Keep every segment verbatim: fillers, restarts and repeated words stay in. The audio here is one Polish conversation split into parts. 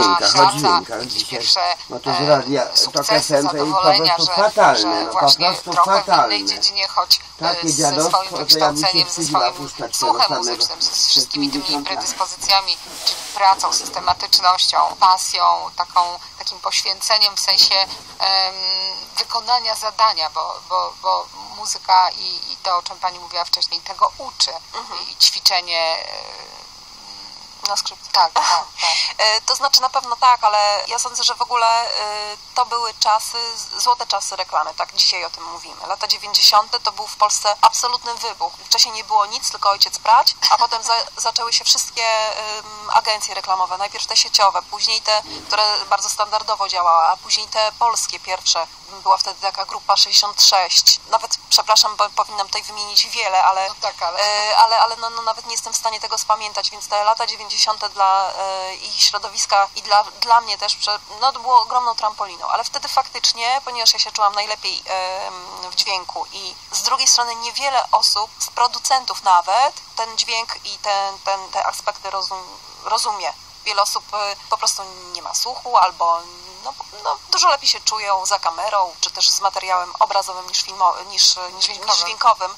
dźwiękach, o dźwiękach mieć dzisiaj. pierwsze No to z radia, to sukcesy, F M to jest po zadowolenia, prostu że, fatalne, że no po właśnie prostu trochę fatalne. w innej dziedzinie, choć Takie ze dziadostwo, swoim to ja bym się wykształceniem, ze wstydziła swoim puszczać słuchem tego samego muzycznym, z przez wszystkimi tymi pięćdziesiąt lat. predyspozycjami, czyli pracą, systematycznością, pasją, taką, takim poświęceniem w sensie em, wykonania zadania, bo, bo, bo muzyka i, i to, o czym Pani mówiła wcześniej, tego uczy. Mhm. I ćwiczenie na skrzypcu. Tak, tak, tak. To znaczy na pewno tak, ale ja sądzę, że w ogóle to były czasy, złote czasy reklamy, tak dzisiaj o tym mówimy. Lata dziewięćdziesiąte to był w Polsce absolutny wybuch. Wcześniej nie było nic, tylko ojciec brać, a potem za, zaczęły się wszystkie um, agencje reklamowe. Najpierw te sieciowe, później te, które bardzo standardowo działały, a później te polskie pierwsze. Była wtedy taka grupa sześćdziesiąt sześć. Nawet, przepraszam, bo powinnam tutaj wymienić wiele, ale, no tak, ale... E, ale, ale no, no, nawet nie jestem w stanie tego spamiętać, więc te lata dziewięćdziesiąte dla e, ich środowiska i dla, dla mnie też no, to było ogromną trampoliną, ale wtedy faktycznie, ponieważ ja się czułam najlepiej e, w dźwięku i z drugiej strony niewiele osób, z producentów nawet, ten dźwięk i ten, ten, te aspekty rozum, rozumie. Wiele osób po prostu nie ma słuchu albo no, no, dużo lepiej się czują za kamerą, czy też z materiałem obrazowym niż, filmo, niż, niż, niż dźwiękowym.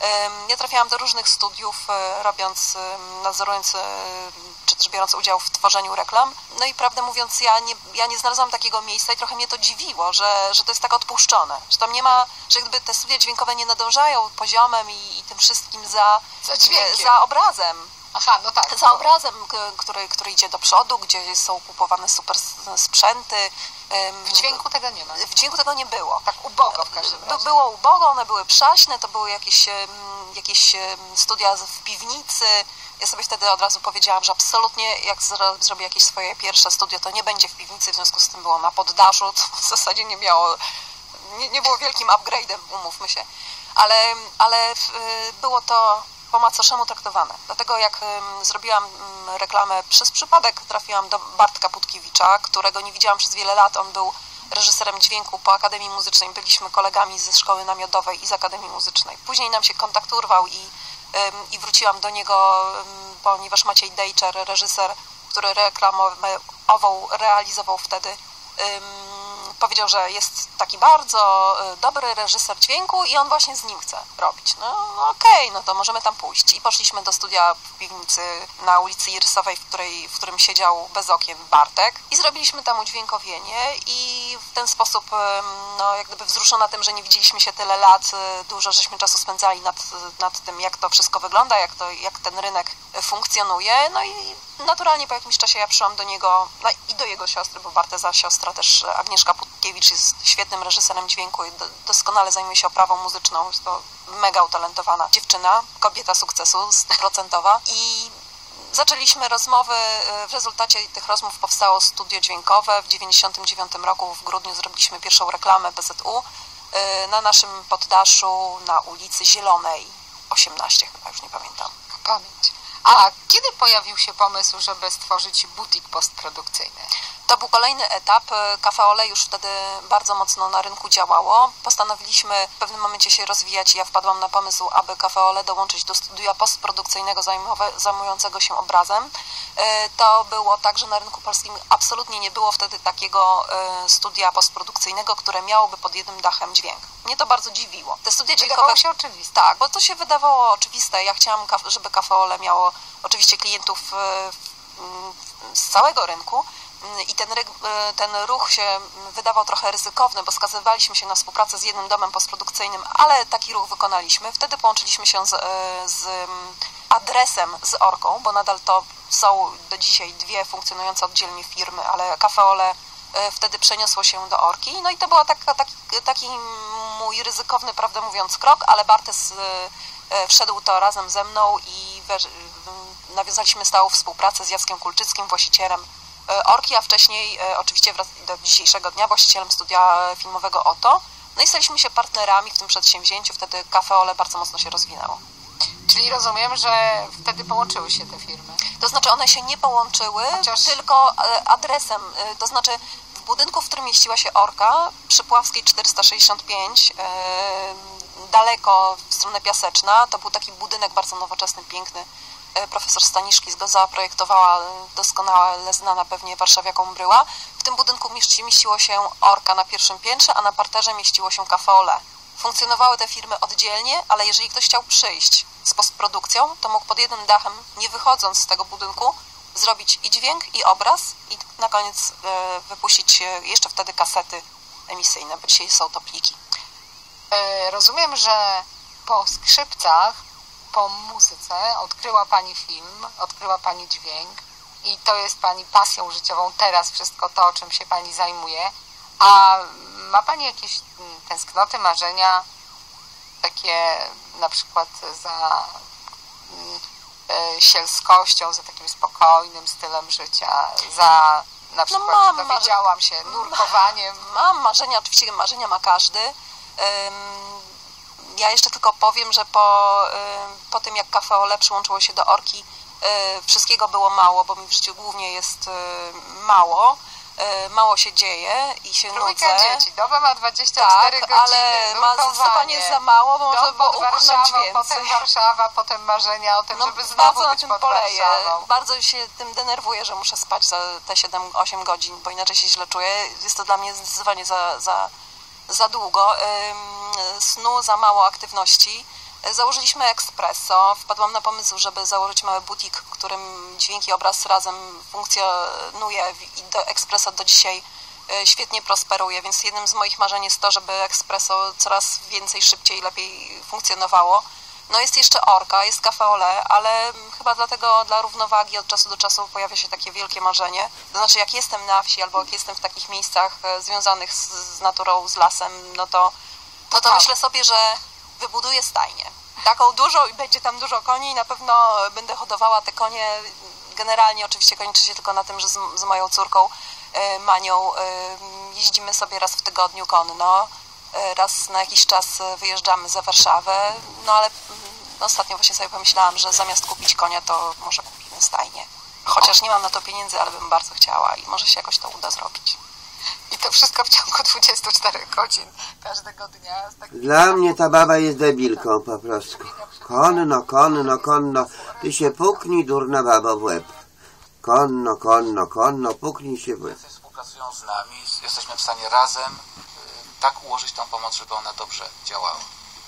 Ja trafiałam do różnych studiów, robiąc, nadzorując, czy też biorąc udział w tworzeniu reklam. No i prawdę mówiąc, ja nie, ja nie znalazłam takiego miejsca i trochę mnie to dziwiło, że, że to jest tak odpuszczone, że tam nie ma, że jakby te studia dźwiękowe nie nadążają poziomem i, i tym wszystkim za, za, dźwiękiem. za obrazem. Aha, no tak. Za obrazem, który, który idzie do przodu, gdzie są kupowane super sprzęty. W dźwięku tego nie ma. W dźwięku tego nie było. Tak ubogo w każdym razie. Było ubogo, one były przaśne, to były jakieś, jakieś studia w piwnicy. Ja sobie wtedy od razu powiedziałam, że absolutnie jak zrobię jakieś swoje pierwsze studio, to nie będzie w piwnicy, w związku z tym było na poddaszu. To w zasadzie nie miało, nie, nie było wielkim upgrade'em, umówmy się. Ale, ale było to po macoszemu traktowane. Dlatego jak um, zrobiłam um, reklamę przez przypadek, trafiłam do Bartka Putkiewicza, którego nie widziałam przez wiele lat. On był reżyserem dźwięku po Akademii Muzycznej. Byliśmy kolegami ze Szkoły Namiotowej i z Akademii Muzycznej. Później nam się kontakt urwał i, um, i wróciłam do niego, um, ponieważ Maciej Dejczer, reżyser, który reklamował, realizował wtedy, um, powiedział, że jest taki bardzo dobry reżyser dźwięku i on właśnie z nim chce robić. No, no okej, okay, no to możemy tam pójść. I poszliśmy do studia w piwnicy na ulicy Irysowej, w, której, w którym siedział bez okien Bartek i zrobiliśmy tam udźwiękowienie i w ten sposób, no jak gdyby wzruszona tym, że nie widzieliśmy się tyle lat, dużo żeśmy czasu spędzali nad, nad tym, jak to wszystko wygląda, jak, to, jak ten rynek funkcjonuje. No i naturalnie po jakimś czasie ja przyszłam do niego, no i do jego siostry, bo Barteza siostra też, Agnieszka Putkiewicz, jest świetnym reżyserem dźwięku i do, doskonale zajmuje się oprawą muzyczną. Jest to mega utalentowana dziewczyna, kobieta sukcesu, stuprocentowa. I zaczęliśmy rozmowy, w rezultacie tych rozmów powstało studio dźwiękowe. W dziewięćdziesiątym dziewiątym roku w grudniu zrobiliśmy pierwszą reklamę B Z U na naszym poddaszu na ulicy Zielonej osiemnaście, chyba już nie pamiętam. Pamięć. A kiedy pojawił się pomysł, żeby stworzyć butik postprodukcyjny? To był kolejny etap. Cafe Ole już wtedy bardzo mocno na rynku działało. Postanowiliśmy w pewnym momencie się rozwijać i ja wpadłam na pomysł, aby Cafe Ole dołączyć do studia postprodukcyjnego zajmującego się obrazem. To było tak, że na rynku polskim absolutnie nie było wtedy takiego studia postprodukcyjnego, które miałoby pod jednym dachem dźwięk. Mnie to bardzo dziwiło. Te studia dźwiękowe... Wydawało się oczywiste. Tak, bo to się wydawało oczywiste. Ja chciałam, żeby Cafe Ole miało oczywiście klientów z całego rynku i ten, ten ruch się wydawał trochę ryzykowny, bo skazywaliśmy się na współpracę z jednym domem postprodukcyjnym, ale taki ruch wykonaliśmy. Wtedy połączyliśmy się z, z adresem z Orką, bo nadal to są do dzisiaj dwie funkcjonujące oddzielnie firmy, ale Cafe Ole wtedy przeniosło się do Orki. No i to był taka, taki, taki mój ryzykowny, prawdę mówiąc, krok, ale Bartes wszedł to razem ze mną i nawiązaliśmy stałą współpracę z Jackiem Kulczyckim, właścicielem Orki, a wcześniej oczywiście do dzisiejszego dnia właścicielem studia filmowego Oto. No i staliśmy się partnerami w tym przedsięwzięciu, wtedy Cafe Ole bardzo mocno się rozwinęło. Czyli rozumiem, że wtedy połączyły się te firmy. To znaczy one się nie połączyły, Chociaż... tylko adresem, to znaczy w budynku, w którym mieściła się Orka, przy Puławskiej czterysta sześćdziesiąt pięć, daleko w stronę Piaseczna, to był taki budynek bardzo nowoczesny, piękny, profesor Staniszkis go zaprojektowała, doskonale znana pewnie warszawiakom Bryła. W tym budynku mieści, mieściło się Orka na pierwszym piętrze, a na parterze mieściło się Cafe Ole. Funkcjonowały te firmy oddzielnie, ale jeżeli ktoś chciał przyjść z postprodukcją, to mógł pod jednym dachem, nie wychodząc z tego budynku, zrobić i dźwięk, i obraz, i na koniec e, wypuścić jeszcze wtedy kasety emisyjne, bo dzisiaj są to pliki. E, rozumiem, że po skrzypcach, po muzyce odkryła Pani film, odkryła Pani dźwięk i to jest Pani pasją życiową teraz, wszystko to, czym się Pani zajmuje. A ma Pani jakieś tęsknoty, marzenia, takie na przykład za e, sielskością, za takim spokojnym stylem życia, za na przykład, no mam, dowiedziałam się, nurkowaniem? Mam marzenia, oczywiście marzenia ma każdy. Um, Ja jeszcze tylko powiem, że po, po tym jak Cafe Ole przyłączyło się do Orki, wszystkiego było mało, bo mi w życiu głównie jest mało. Mało się dzieje i się Trójka nudzę. dzieci, doba ma dwadzieścia cztery tak, godziny, ale ma zdecydowanie za mało, bo można było upchnąć więcej. Potem Warszawa, potem marzenia o tym, no, żeby znowu bardzo być na tym pod poleję. Warszawą. Bardzo się tym denerwuję, że muszę spać za te siedem osiem godzin, bo inaczej się źle czuję. Jest to dla mnie zdecydowanie za, za, za długo. Snu, za mało aktywności. Założyliśmy Espresso. Wpadłam na pomysł, żeby założyć mały butik, w którym dźwięk i obraz razem funkcjonuje i do Espresso do dzisiaj świetnie prosperuje, więc jednym z moich marzeń jest to, żeby Espresso coraz więcej, szybciej, lepiej funkcjonowało. No jest jeszcze Orka, jest Cafe Ole, ale chyba dlatego dla równowagi od czasu do czasu pojawia się takie wielkie marzenie. To znaczy jak jestem na wsi albo jak jestem w takich miejscach związanych z, z naturą, z lasem, no to, to, to myślę sobie, że wybuduję stajnię. Taką dużą i będzie tam dużo koni i na pewno będę hodowała te konie. Generalnie oczywiście kończy się tylko na tym, że z, z moją córką y, Manią y, jeździmy sobie raz w tygodniu konno. Y, raz na jakiś czas wyjeżdżamy za Warszawę. No ale y, ostatnio właśnie sobie pomyślałam, że zamiast kupić konia, to może kupimy stajnię. Chociaż nie mam na to pieniędzy, ale bym bardzo chciała i może się jakoś to uda zrobić. I to wszystko w ciągu dwudziestu czterech godzin każdego dnia. Dla mnie ta baba jest debilką po prostu. Konno, konno, konno. Ty się puknij, durna babo, w łeb. Konno, konno, konno, puknij się w łeb. Współpracują z nami, jesteśmy w stanie razem y, tak ułożyć tą pomoc, żeby ona dobrze działała.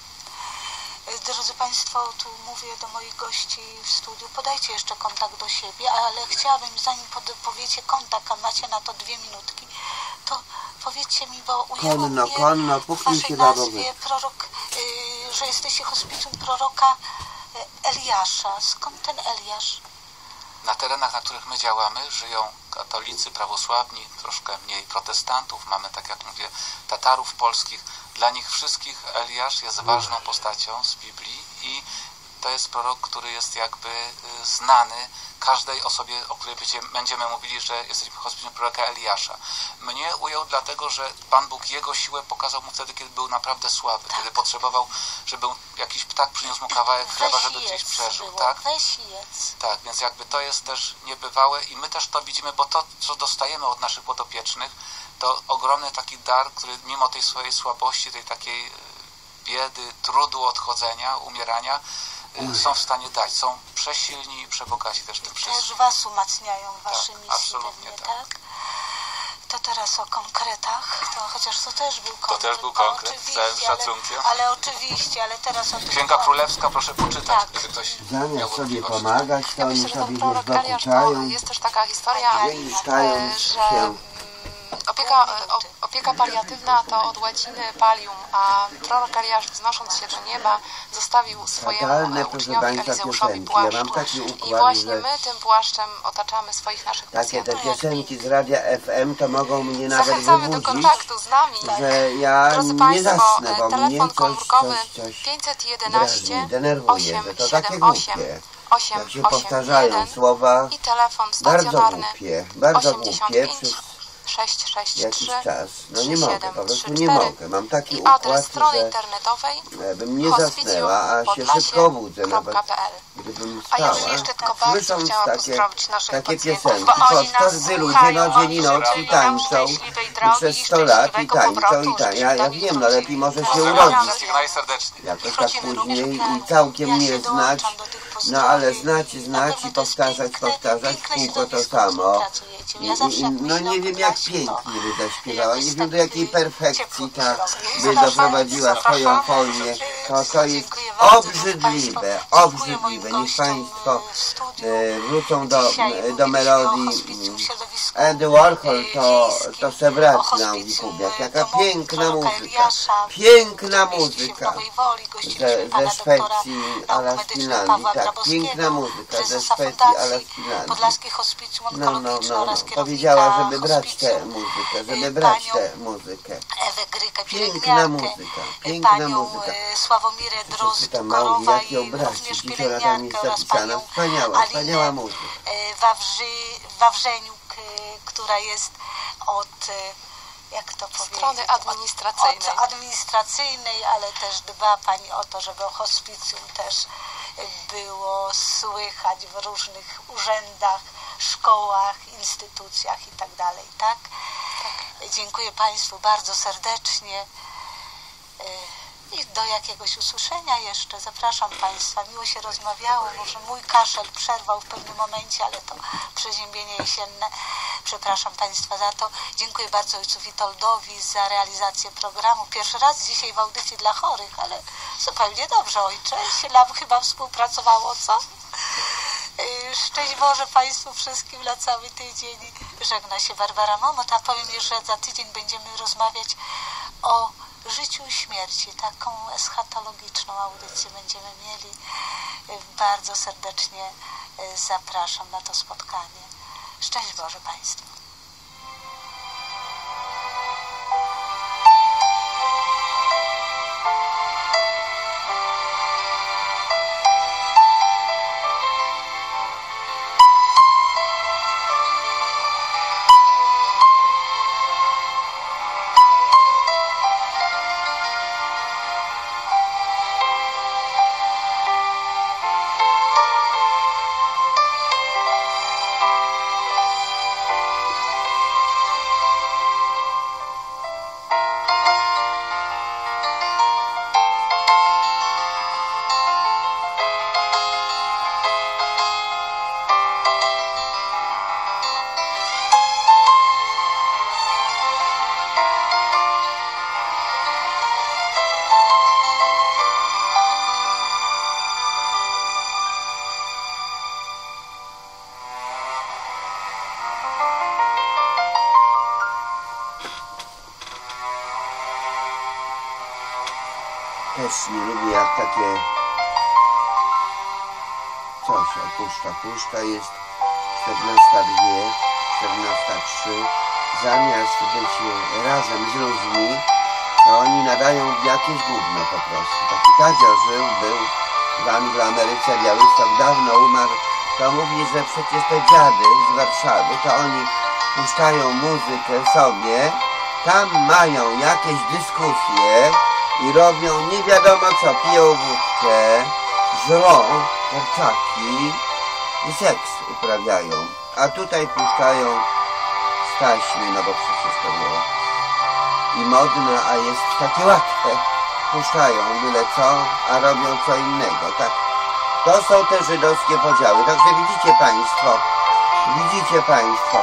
Drodzy Państwo, tu mówię do moich gości w studiu, podajcie jeszcze kontakt do siebie, ale chciałabym, zanim powiecie kontakt, a macie na to dwie minutki, to powiedzcie mi, bo ujęło Konno, mnie konno, w puknij waszej się babo, nazwie prorok, y, że jesteście hospicjum proroka Eliasza. Skąd ten Eliasz? Na terenach, na których my działamy, żyją katolicy, prawosławni, troszkę mniej protestantów. Mamy, tak jak mówię, Tatarów polskich. Dla nich wszystkich Eliasz jest ważną postacią z Biblii i to jest prorok, który jest jakby znany każdej osobie, o której będziemy mówili, że jesteśmy hospicjum proroka Eliasza. Mnie ujął dlatego, że Pan Bóg jego siłę pokazał mu wtedy, kiedy był naprawdę słaby, tak. Kiedy potrzebował, żeby jakiś ptak przyniósł mu kawałek chleba, żeby gdzieś przeżył. Było. Tak? Weź jedz. Tak, więc jakby to jest też niebywałe i my też to widzimy, bo to, co dostajemy od naszych podopiecznych, to ogromny taki dar, który mimo tej swojej słabości, tej takiej biedy, trudu odchodzenia, umierania, są w stanie dać. Są przesilni i przebogaci też tym wszystkim. Też was umacniają w waszej tak, misji pewnie, tak. tak? To teraz o konkretach, to chociaż to też był konkret. To też był konkret, z całym szacunkiem. Ale, ale oczywiście, ale teraz o tym... Księga Królewska, proszę poczytać, tak. gdyby ktoś Zamiast miał sobie wątpliwości. pomagać, to Ja oni myślę, że sobie ten już prorok Eliasz, to dokuczają. jest też taka historia, Wyniszczają e, że się. opieka, o, opieka paliatywna to od łaciny palium, a prorok Eliasz, wznosząc się do nieba, zostawił swojemu Fatalne, e, proszę uczniowi Państwa, Elizeuszowi piosenki. płaszcz. Ja mam taki układ, I właśnie że my tym płaszczem otaczamy swoich naszych takie te pacjentów. piosenki z radia F M to mogą mnie nawet Zachęcamy do wybudzić, kontaktu z nami. że ja Drodzy nie Państwo, zasnę, bo mnie telefon coś, komórkowy coś, coś pięćset drażni, jedenaście denerwuje, osiem że to takie siedem osiem głupie. osiem Jak się osiem powtarzają jeden słowa, i telefon bardzo stacjonarny głupie, bardzo osiemdziesiąt głupie. pięć Przez sześć sześć jakiś trzy czas. No nie trzy mogę, siedem po prostu trzy nie cztery. mogę. Mam taki I układ, adres strony że internetowej bym nie zasnęła, a się szybko budzę. Nawet gdybym A ja spała, bym jeszcze tylko bardzo słysząc chciała takie, pozdrowić naszych takie pacjentów, piosenki, bo oni nas podczas gdy ludzie słuchają, na dzień i oni noc i życzyli nam tańczą szczęśliwej drogi przez i sto lat i szczęśliwego tańczą powrotu, i tańczą. Ja, ja żebyśmy wiem, do no nich lepiej może się wrócili. urodzić. Wszystkich najserdeczniej. Jakoś tak Wchodzimy również później w plan. i całkiem Ja nie się znać, dołączam do tych no ale pozdrowień. znać, Na znać pewno i to jest powtarzać, piękne- powtarzać piękne kółko to środowisko, samo. w którym pracujecie. Ja I, zawsze i, jak no myślę nie o wiem jak Podlasiu, pięknie by to zaśpiewała, nie jest wiem do tak, jakiej y, perfekcji ciepło ta się by robi. doprowadziła swoją Zapraszamy. Polnię. To, to jest Dziękuję bardzo, obrzydliwe, Państwu. Dziękuję moim obrzydliwe. Niech gościom Państwo w studiu. e, wrócą do, Dzisiaj do mówiliśmy o melodii. hospicjum środowisku Andy Warhol to, wiejskim, to se brat o znał hospicjum Wikubiak. Jaka domowym piękna proroka muzyka. Eliasza, Piękna który mieści się w muzyka. Nowej Woli. Ze, Gościliśmy ze pana doktora Szwecji, nauk ala z medycznych Finlandii, Pawła tak, Grabowskiego, piękna muzyka ze prezesa Szwecji, ala Fundacji z Finlandii. Podlaskiej Hospicjum No, no, Onkologiczne no, oraz no. kierownika Powiedziała, żeby brać tę hospicjum, muzykę, y, żeby brać panią tę muzykę. Ewę Grykę, Piękna pielęgniarkę, muzyka, y, piękna panią muzyka. y, Sławomirę Czytam Mauli, Drozd-Korowa jak ją i brać, również dziesięciu latami pielęgniarkę oraz zapisana, panią wspaniała, wspaniała Alinę muzyka. y, Wawrzy, Wawrzeniuk, y, która jest od, y, jak to powiedzieć, Strony administracyjnej. Od administracyjnej, ale też dba Pani o to, żeby o hospicjum też było słychać w różnych urzędach, szkołach, instytucjach i tak dalej, tak? Tak. Dziękuję Państwu bardzo serdecznie i do jakiegoś usłyszenia jeszcze. Zapraszam Państwa. Miło się rozmawiało. Może mój kaszel przerwał w pewnym momencie, ale to przeziębienie jesienne. Przepraszam Państwa za to. Dziękuję bardzo ojcu Witoldowi za realizację programu. Pierwszy raz dzisiaj w audycji dla chorych, ale zupełnie dobrze, ojcze. Się nam chyba współpracowało, co? Szczęść Boże Państwu wszystkim na cały tydzień. Żegna się Barbara Momot, a powiem już, że za tydzień będziemy rozmawiać o życiu i śmierci. Taką eschatologiczną audycję będziemy mieli. Bardzo serdecznie zapraszam na to spotkanie. Szczęść Boże Państwu. Też nie lubię jak takie coś puszcza, puszcza jest czternasta dwie, czternasta trzy, zamiast być razem z ludźmi, to oni nadają jakieś gówno po prostu. Taki Tadzio żył, był w Angloameryce, Białystok, dawno umarł, to mówi, że przecież te dziady z Warszawy, to oni puszczają muzykę sobie, tam mają jakieś dyskusje i robią nie wiadomo co, piją wódkę, żrą kurczaki i seks uprawiają. A tutaj puszczają z taśmy, no bo przecież to było i modne, a jest takie łatwe. Puszczają byle co, a robią co innego, tak? To są te żydowskie podziały. Także widzicie Państwo, widzicie Państwo,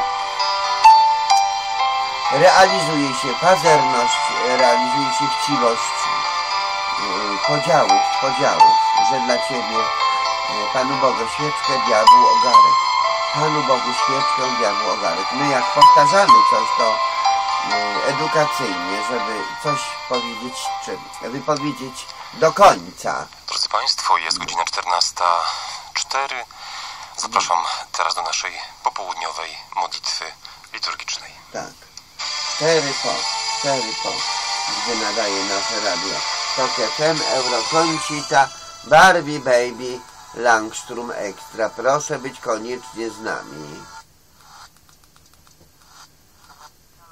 realizuje się pazerność, realizuje się chciwość podziałów, podziałów, że dla Ciebie Panu Bogu świeczkę, diabłu ogarek. Panu Bogu świeczkę, diabłu ogarek. My jak powtarzamy coś, to edukacyjnie, żeby coś powiedzieć, czy wypowiedzieć do końca. Drodzy Państwo, jest godzina czternasta cztery. Zapraszam teraz do naszej popołudniowej modlitwy liturgicznej. Tak. Cztery po, cztery po, gdy nadaje nasze radio. Tok F M, Eurokoncita, Barbie Baby, Langstrom Extra. Proszę być koniecznie z nami.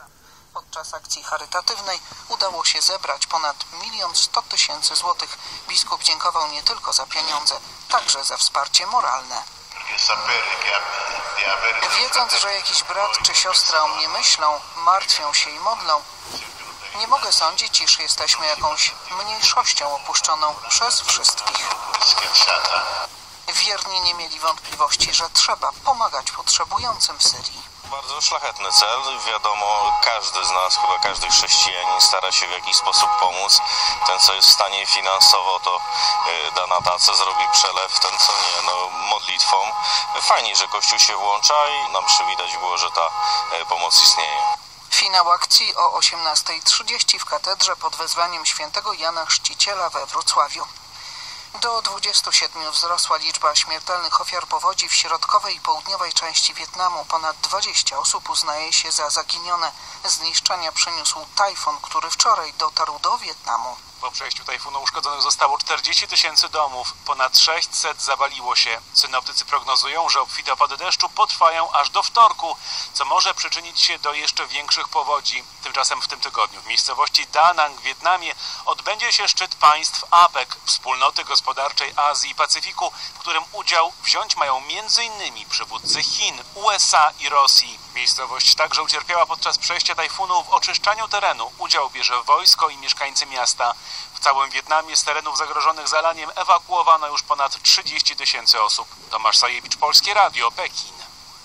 Podczas akcji charytatywnej udało się zebrać ponad milion sto tysięcy złotych. Biskup dziękował nie tylko za pieniądze, także za wsparcie moralne. Wiedząc, że jakiś brat czy siostra o mnie myślą, martwią się i modlą, nie mogę sądzić, iż jesteśmy jakąś mniejszością opuszczoną przez wszystkich. Wierni nie mieli wątpliwości, że trzeba pomagać potrzebującym w Syrii. Bardzo szlachetny cel. Wiadomo, każdy z nas, chyba każdy chrześcijanin stara się w jakiś sposób pomóc. Ten, co jest w stanie finansowo, to da na tacę, zrobi przelew, ten, co nie, no modlitwą. Fajnie, że Kościół się włącza i nam przywidać było, że ta pomoc istnieje. Finał akcji o osiemnastej trzydzieści w katedrze pod wezwaniem świętego Jana Chrzciciela we Wrocławiu. Do dwudziestu siedmiu wzrosła liczba śmiertelnych ofiar powodzi w środkowej i południowej części Wietnamu. Ponad dwadzieścia osób uznaje się za zaginione. Zniszczenia przyniósł tajfun, który wczoraj dotarł do Wietnamu. Po przejściu tajfunu uszkodzonych zostało czterdzieści tysięcy domów, ponad sześćset zawaliło się. Synoptycy prognozują, że obfite opady deszczu potrwają aż do wtorku, co może przyczynić się do jeszcze większych powodzi. Tymczasem w tym tygodniu w miejscowości Da Nang w Wietnamie odbędzie się szczyt państw A P E C, Wspólnoty Gospodarczej Azji i Pacyfiku, w którym udział wziąć mają między innymi przywódcy Chin, U S A i Rosji. Miejscowość także ucierpiała podczas przejścia tajfunu w oczyszczaniu terenu. Udział bierze wojsko i mieszkańcy miasta. W całym Wietnamie z terenów zagrożonych zalaniem ewakuowano już ponad trzydzieści tysięcy osób. Tomasz Sajewicz, Polskie Radio, Pekin.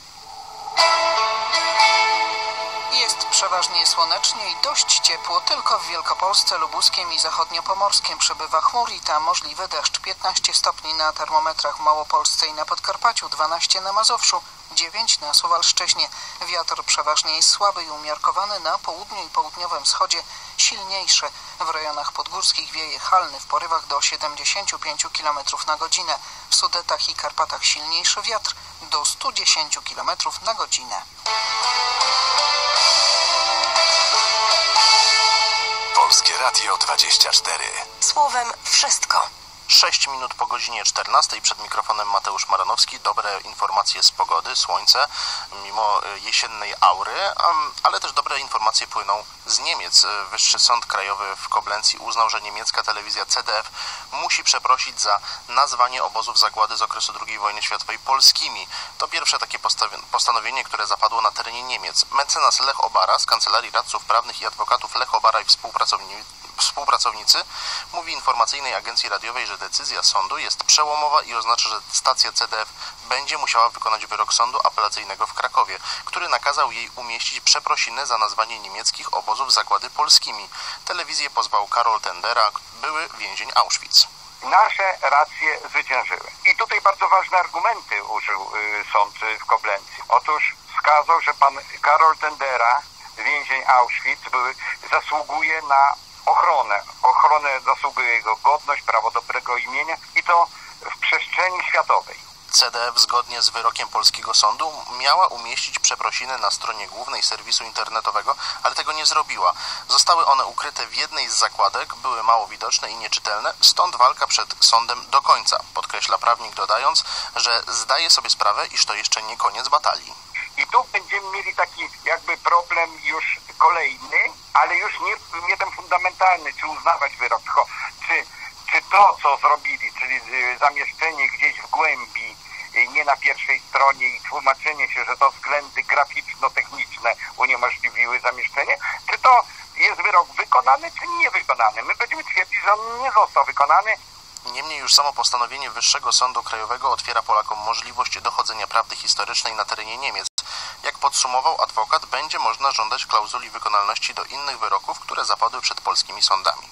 Jest przeważnie słonecznie i dość ciepło. Tylko w Wielkopolsce, Lubuskiem i Zachodniopomorskiem przybywa chmur i tam możliwy deszcz. piętnaście stopni na termometrach w Małopolsce i na Podkarpaciu, dwanaście na Mazowszu, dziewięć na Suwalszczyźnie. Wiatr przeważnie jest słaby i umiarkowany, na południu i południowym wschodzie silniejszy. W rejonach podgórskich wieje halny w porywach do siedemdziesięciu pięciu kilometrów na godzinę. W Sudetach i Karpatach silniejszy wiatr do stu dziesięciu kilometrów na godzinę. Polskie Radio dwadzieścia cztery. Słowem wszystko. sześć minut po godzinie czternastej, przed mikrofonem Mateusz Maranowski. Dobre informacje z pogody, słońce, mimo jesiennej aury, ale też dobre informacje płyną z Niemiec. Wyższy Sąd Krajowy w Koblencji uznał, że niemiecka telewizja C D F musi przeprosić za nazwanie obozów zagłady z okresu drugiej wojny światowej polskimi. To pierwsze takie postanowienie, które zapadło na terenie Niemiec. Mecenas Lech Obara z Kancelarii Radców Prawnych i Adwokatów Lech Obara i współpracownicy Współpracownicy mówi informacyjnej agencji radiowej, że decyzja sądu jest przełomowa i oznacza, że stacja C D F będzie musiała wykonać wyrok sądu apelacyjnego w Krakowie, który nakazał jej umieścić przeprosiny za nazwanie niemieckich obozów zagłady polskimi. Telewizję pozwał Karol Tendera, były więzień Auschwitz. Nasze racje zwyciężyły. I tutaj bardzo ważne argumenty użył y, sąd w Koblencji. Otóż wskazał, że pan Karol Tendera, więzień Auschwitz, były, zasługuje na ochronę. Ochronę zasługuje jego godność, prawo dobrego imienia i to w przestrzeni światowej. C D F zgodnie z wyrokiem polskiego sądu miała umieścić przeprosiny na stronie głównej serwisu internetowego, ale tego nie zrobiła. Zostały one ukryte w jednej z zakładek, były mało widoczne i nieczytelne, stąd walka przed sądem do końca, podkreśla prawnik, dodając, że zdaje sobie sprawę, iż to jeszcze nie koniec batalii. I tu będziemy mieli taki jakby problem już kolejny, ale już nie, nie ten fundamentalny, czy uznawać wyrok, tylko czy, czy to, co zrobili, czyli zamieszczenie gdzieś w głębi, nie na pierwszej stronie i tłumaczenie się, że to względy graficzno-techniczne uniemożliwiły zamieszczenie, czy to jest wyrok wykonany, czy nie wykonany. My będziemy twierdzić, że on nie został wykonany. Niemniej już samo postanowienie Wyższego Sądu Krajowego otwiera Polakom możliwość dochodzenia prawdy historycznej na terenie Niemiec. Jak podsumował adwokat, będzie można żądać klauzuli wykonalności do innych wyroków, które zapadły przed polskimi sądami.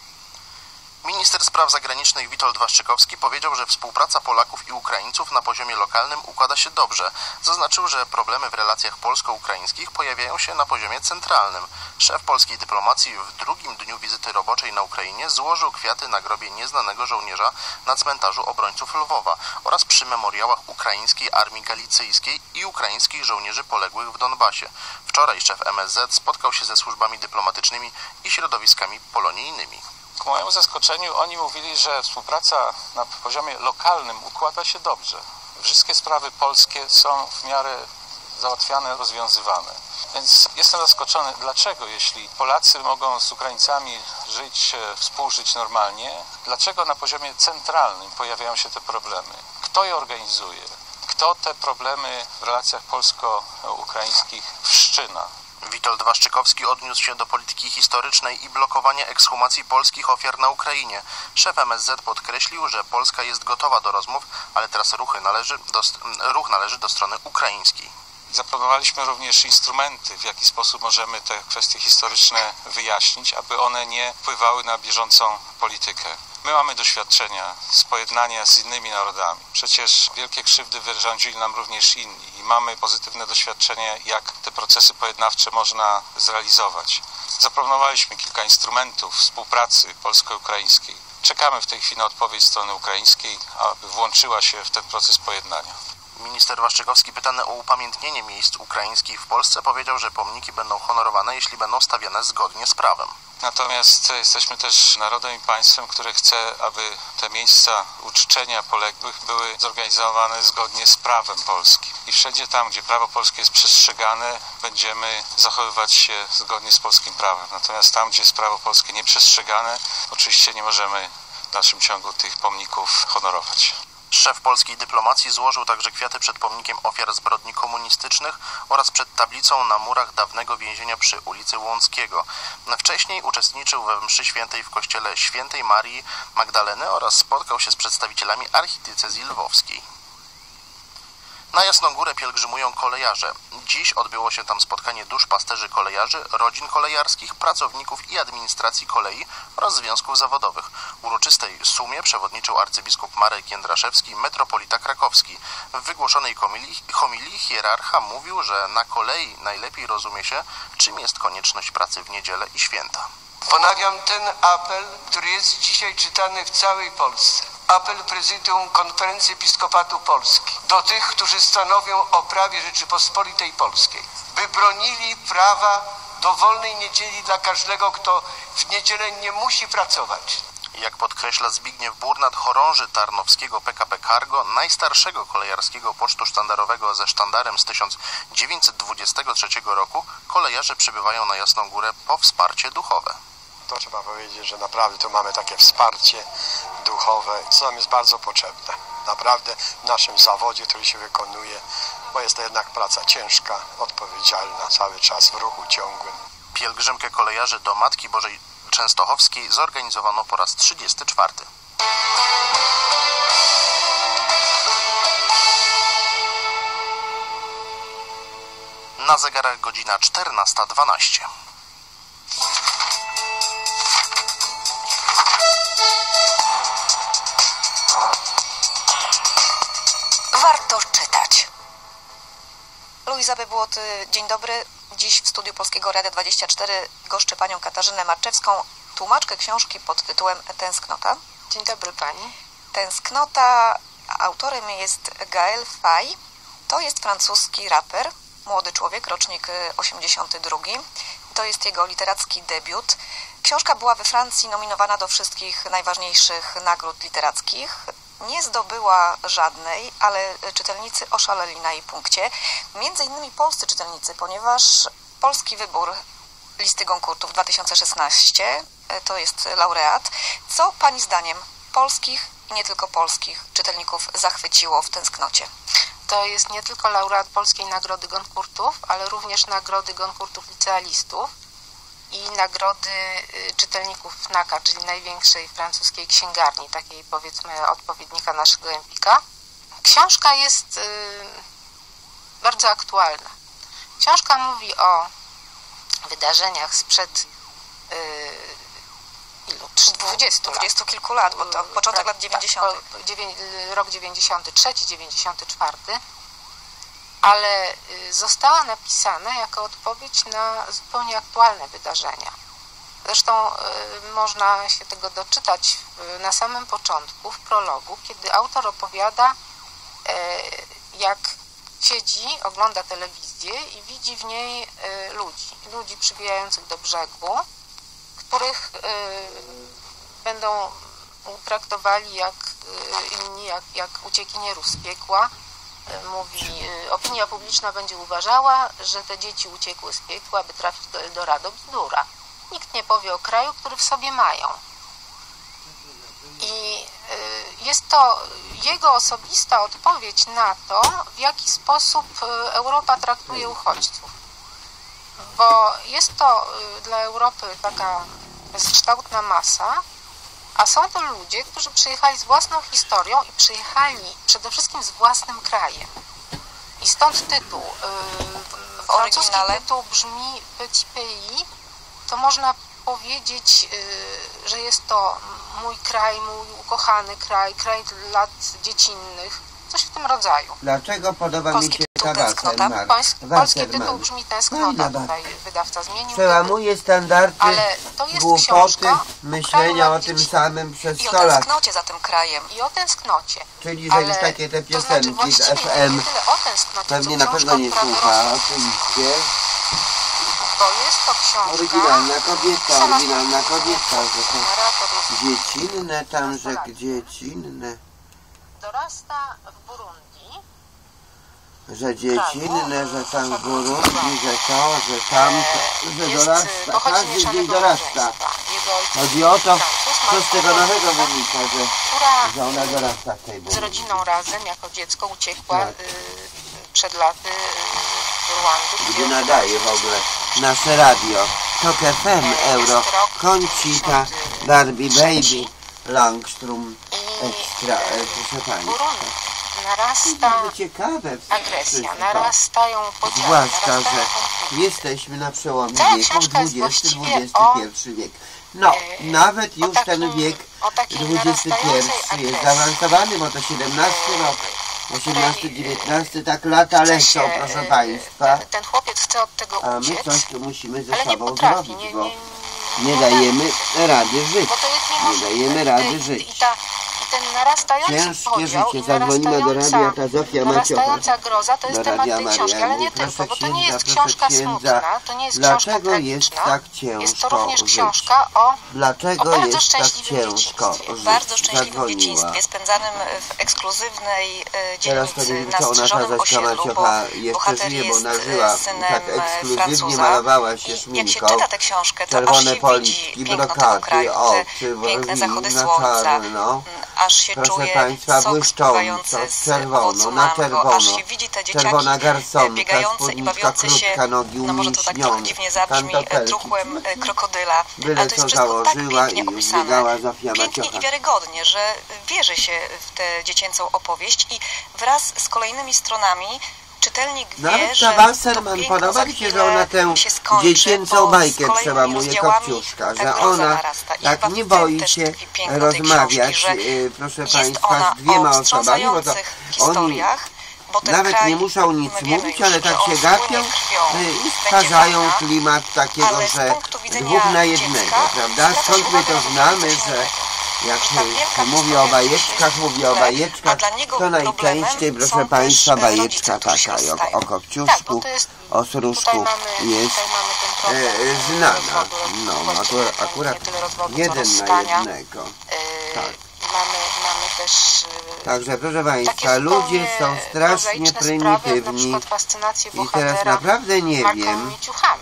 Minister spraw zagranicznych Witold Waszczykowski powiedział, że współpraca Polaków i Ukraińców na poziomie lokalnym układa się dobrze. Zaznaczył, że problemy w relacjach polsko-ukraińskich pojawiają się na poziomie centralnym. Szef polskiej dyplomacji w drugim dniu wizyty roboczej na Ukrainie złożył kwiaty na grobie nieznanego żołnierza na cmentarzu obrońców Lwowa oraz przy memoriałach ukraińskiej armii galicyjskiej i ukraińskich żołnierzy poległych w Donbasie. Wczoraj szef M S Z spotkał się ze służbami dyplomatycznymi i środowiskami polonijnymi. Ku mojemu zaskoczeniu oni mówili, że współpraca na poziomie lokalnym układa się dobrze. Wszystkie sprawy polskie są w miarę załatwiane, rozwiązywane. Więc jestem zaskoczony, dlaczego jeśli Polacy mogą z Ukraińcami żyć, współżyć normalnie, dlaczego na poziomie centralnym pojawiają się te problemy? Kto je organizuje? Kto te problemy w relacjach polsko-ukraińskich wszczyna? Witold Waszczykowski odniósł się do polityki historycznej i blokowania ekshumacji polskich ofiar na Ukrainie. Szef M S Z podkreślił, że Polska jest gotowa do rozmów, ale teraz ruchy należy do, ruch należy do strony ukraińskiej. Zaproponowaliśmy również instrumenty, w jaki sposób możemy te kwestie historyczne wyjaśnić, aby one nie wpływały na bieżącą politykę. My mamy doświadczenia z pojednania z innymi narodami. Przecież wielkie krzywdy wyrządzili nam również inni i mamy pozytywne doświadczenie, jak te procesy pojednawcze można zrealizować. Zaproponowaliśmy kilka instrumentów współpracy polsko-ukraińskiej. Czekamy w tej chwili na odpowiedź strony ukraińskiej, aby włączyła się w ten proces pojednania. Minister Waszczykowski, pytany o upamiętnienie miejsc ukraińskich w Polsce, powiedział, że pomniki będą honorowane, jeśli będą stawiane zgodnie z prawem. Natomiast jesteśmy też narodem i państwem, które chce, aby te miejsca uczczenia poległych były zorganizowane zgodnie z prawem polskim. I wszędzie tam, gdzie prawo polskie jest przestrzegane, będziemy zachowywać się zgodnie z polskim prawem. Natomiast tam, gdzie jest prawo polskie nieprzestrzegane, oczywiście nie możemy w dalszym ciągu tych pomników honorować. Szef polskiej dyplomacji złożył także kwiaty przed pomnikiem ofiar zbrodni komunistycznych oraz przed tablicą na murach dawnego więzienia przy ulicy Łąckiego. Wcześniej uczestniczył we mszy świętej w kościele Świętej Marii Magdaleny oraz spotkał się z przedstawicielami archidiecezji lwowskiej. Na Jasną Górę pielgrzymują kolejarze. Dziś odbyło się tam spotkanie duszpasterzy kolejarzy, rodzin kolejarskich, pracowników i administracji kolei oraz związków zawodowych. Uroczystej sumie przewodniczył arcybiskup Marek Jędraszewski, metropolita krakowski. W wygłoszonej homilii, homilii hierarcha mówił, że na kolei najlepiej rozumie się, czym jest konieczność pracy w niedzielę i święta. Ponawiam ten apel, który jest dzisiaj czytany w całej Polsce. Apel Prezydium Konferencji Episkopatu Polski do tych, którzy stanowią o prawie Rzeczypospolitej Polskiej, by bronili prawa do wolnej niedzieli dla każdego, kto w niedzielę nie musi pracować. Jak podkreśla Zbigniew Burnat, chorąży tarnowskiego P K P Cargo, najstarszego kolejarskiego pocztu sztandarowego ze sztandarem z tysiąc dziewięćset dwudziestego trzeciego roku, kolejarze przybywają na Jasną Górę po wsparcie duchowe. To trzeba powiedzieć, że naprawdę tu mamy takie wsparcie duchowe, co nam jest bardzo potrzebne. Naprawdę w naszym zawodzie, który się wykonuje, bo jest to jednak praca ciężka, odpowiedzialna, cały czas w ruchu ciągłym. Pielgrzymkę kolejarzy do Matki Bożej Częstochowskiej zorganizowano po raz trzydziesty czwarty. Na zegarach godzina czternasta dwanaście. Warto czytać. Luiza Bebłot, dzień dobry. Dziś w studiu Polskiego Radia dwadzieścia cztery goszczę panią Katarzynę Marczewską, tłumaczkę książki pod tytułem Tęsknota. Dzień dobry pani. Tęsknota, autorem jest Gaël Faye. To jest francuski raper, młody człowiek, rocznik osiemdziesiąty drugi. To jest jego literacki debiut. Książka była we Francji nominowana do wszystkich najważniejszych nagród literackich. Nie zdobyła żadnej, ale czytelnicy oszaleli na jej punkcie. Między innymi polscy czytelnicy, ponieważ polski wybór listy Goncourtów dwa tysiące szesnaście to jest laureat. Co pani zdaniem polskich i nie tylko polskich czytelników zachwyciło w Tęsknocie? To jest nie tylko laureat Polskiej Nagrody Goncourtów, ale również Nagrody Goncourtów licealistów i nagrody czytelników F N A K, czyli największej francuskiej księgarni, takiej powiedzmy odpowiednika naszego Empika. Książka jest y, bardzo aktualna. Książka mówi o wydarzeniach sprzed y, ilu? dwudziestu, dwudziestu kilku lat, bo to początek lat dziewięćdziesiątych. Rok dziewięćdziesiąty trzeci dziewięćdziesiąty czwarty. Ale została napisana jako odpowiedź na zupełnie aktualne wydarzenia. Zresztą y, można się tego doczytać w, na samym początku, w prologu, kiedy autor opowiada, y, jak siedzi, ogląda telewizję i widzi w niej y, ludzi, ludzi przybijających do brzegu, których y, będą traktowali jak y, inni, jak, jak uciekinierów z piekła, mówi, opinia publiczna będzie uważała, że te dzieci uciekły z piekła, by trafić do Eldorado. Bzdura. Nikt nie powie o kraju, który w sobie mają. I jest to jego osobista odpowiedź na to, w jaki sposób Europa traktuje uchodźców. Bo jest to dla Europy taka bezkształtna masa, a są to ludzie, którzy przyjechali z własną historią i przyjechali przede wszystkim z własnym krajem. I stąd tytuł. Yy, francuski tytuł brzmi Petit Pays. To można powiedzieć, yy, że jest to mój kraj, mój ukochany kraj, kraj lat dziecinnych. Coś w tym rodzaju. Dlaczego podoba mi się ta Wasserman? Polski tytuł brzmi Tęsknota. Tutaj wydawca zmienił. Przełamuje standardy, ale to jest głupoty, książka myślenia o tym samym przez I sto lat. o tęsknocie za tym krajem. I o tęsknocie. Czyli, że ale już takie te piosenki to znaczy, z F M nie tyle o tęsknocie, pewnie na pewno nie słucha, oczywiście. Bo jest to książka... Oryginalna kobieta, oryginalna kobieta, że to dziecinne tam, że dziecinne. Dorasta w Burundi. Że dziecinne, że tam w Burundi, że to, że tam, że dorasta, każdy dzień dorasta. Chodzi o to, co z tego nowego wynika, że, że ona dorasta w tej Burundi. Z rodziną razem, jako dziecko uciekła tak. y, przed laty y, Rwandy. Gdzie nadaje w ogóle nasze radio. Tok F M, Euro, Koncita, Barbie Baby, Langstrom, Extra, proszę Państwa. Narasta ciekawe agresja, narastają podziały. Zwłaszcza, że jesteśmy na przełomie wieków dwudziesty dwudziesty pierwszy wiek. No, nawet już ten wiek dwudziesty pierwszy jest zaawansowany, bo to siedemnasty rok. osiemnasty dziewiętnasty, tak lata lecą, proszę Państwa. Ten chłopiec chce od tego A my uciec, coś tu musimy ze ale nie sobą potrafi, zrobić, nie, bo nie, nie dajemy rady żyć. bo to jest Nie niemożliwe. dajemy rady I żyć. ta, i ten narastający Ciężkie podział, życie. Zadzwoniła do radia ta Zofia Maciocha. narastająca groza to jest Do temat Radia tej książki, ale nie Mariany. tylko, bo to nie Księdza, jest proszę książka księdza, smutna, to nie jest książka dlaczego jest tragiczna, tak ciężko jest to również żyć? książka o, Dlaczego o bardzo jest tak szczęśliwym ciężko dzieciństwie. żyć? Bardzo szczęśliwym Zadzwoniła. dzieciństwie, spędzanym w ekskluzywnej e, Teraz to nie dzielnicy wiem, na czy ona, ta strzeżonym Zośka osiedlu, bo Maciocha jeszcze bohater żyje, bo jest ona żyła synem tak ekskluzywnie, Francuza. malowała się I jak się szminką. czyta tę książkę, to aż Czerwone się policzki, widzi piękno tego brokaty, kraju, oczy, te piękne brwi zachody na słońca, czarno. aż się Proszę czuje Państwa, sok błyszcząco, spływający z czerwono, owocu na mango, czerwono, aż się widzi te dzieciaki czerwona garsonka, biegające i spódniczka bawiące się, krótka, nogi no może to tak trochę umięśnione, dziwnie zabrzmi, pantoffelki. truchłem krokodyla, Byle ale to jest co wszystko tak założyła pięknie i już opisane, biegała Zofia pięknie Maciocha. i wiarygodnie, że wierzy się w tę dziecięcą opowieść i wraz z kolejnymi stronami czytelnik wie, Nawet że ta Wasserman, to piękno podoba za mi się, że chwilę ona tę się skończy, dziecięcą bo z bajkę kolejnymi przełamuje rozdziałami Kopciuszka, ta że groza ona narasta. I tak chyba nie w tym boi też się tkwi piękno tej rozmawiać, książki, że yy, proszę jest Państwa, ona z dwiema o osobami, bo to wstrząsających oni historiach, bo ten nawet kraj, nie muszą nic my wiemy mówić, już, ale tak że on się gapią płynie krwią, yy, i będzie stwarzają wojna, klimat takiego, ale z że punktu widzenia dwóch na jednego, dziecka prawda? zwraca Skąd się my uwagę to na znamy, coś że innego. jak Że ta wielka się mówi historia o bajeczkach, jest mówi o źle, bajeczkach, a dla niego to najczęściej, problemem proszę są Państwa, też bajeczka rodzice, którzy się taka, o, rozstają. o Kopciuszku, Tak, jest, o Sruszku mamy, jest mamy e, znana. No, akurat, akurat jeden na jednego. Tak. Mamy, mamy też... Także, proszę Państwa, ludzie są strasznie prymitywni i teraz naprawdę nie wiem,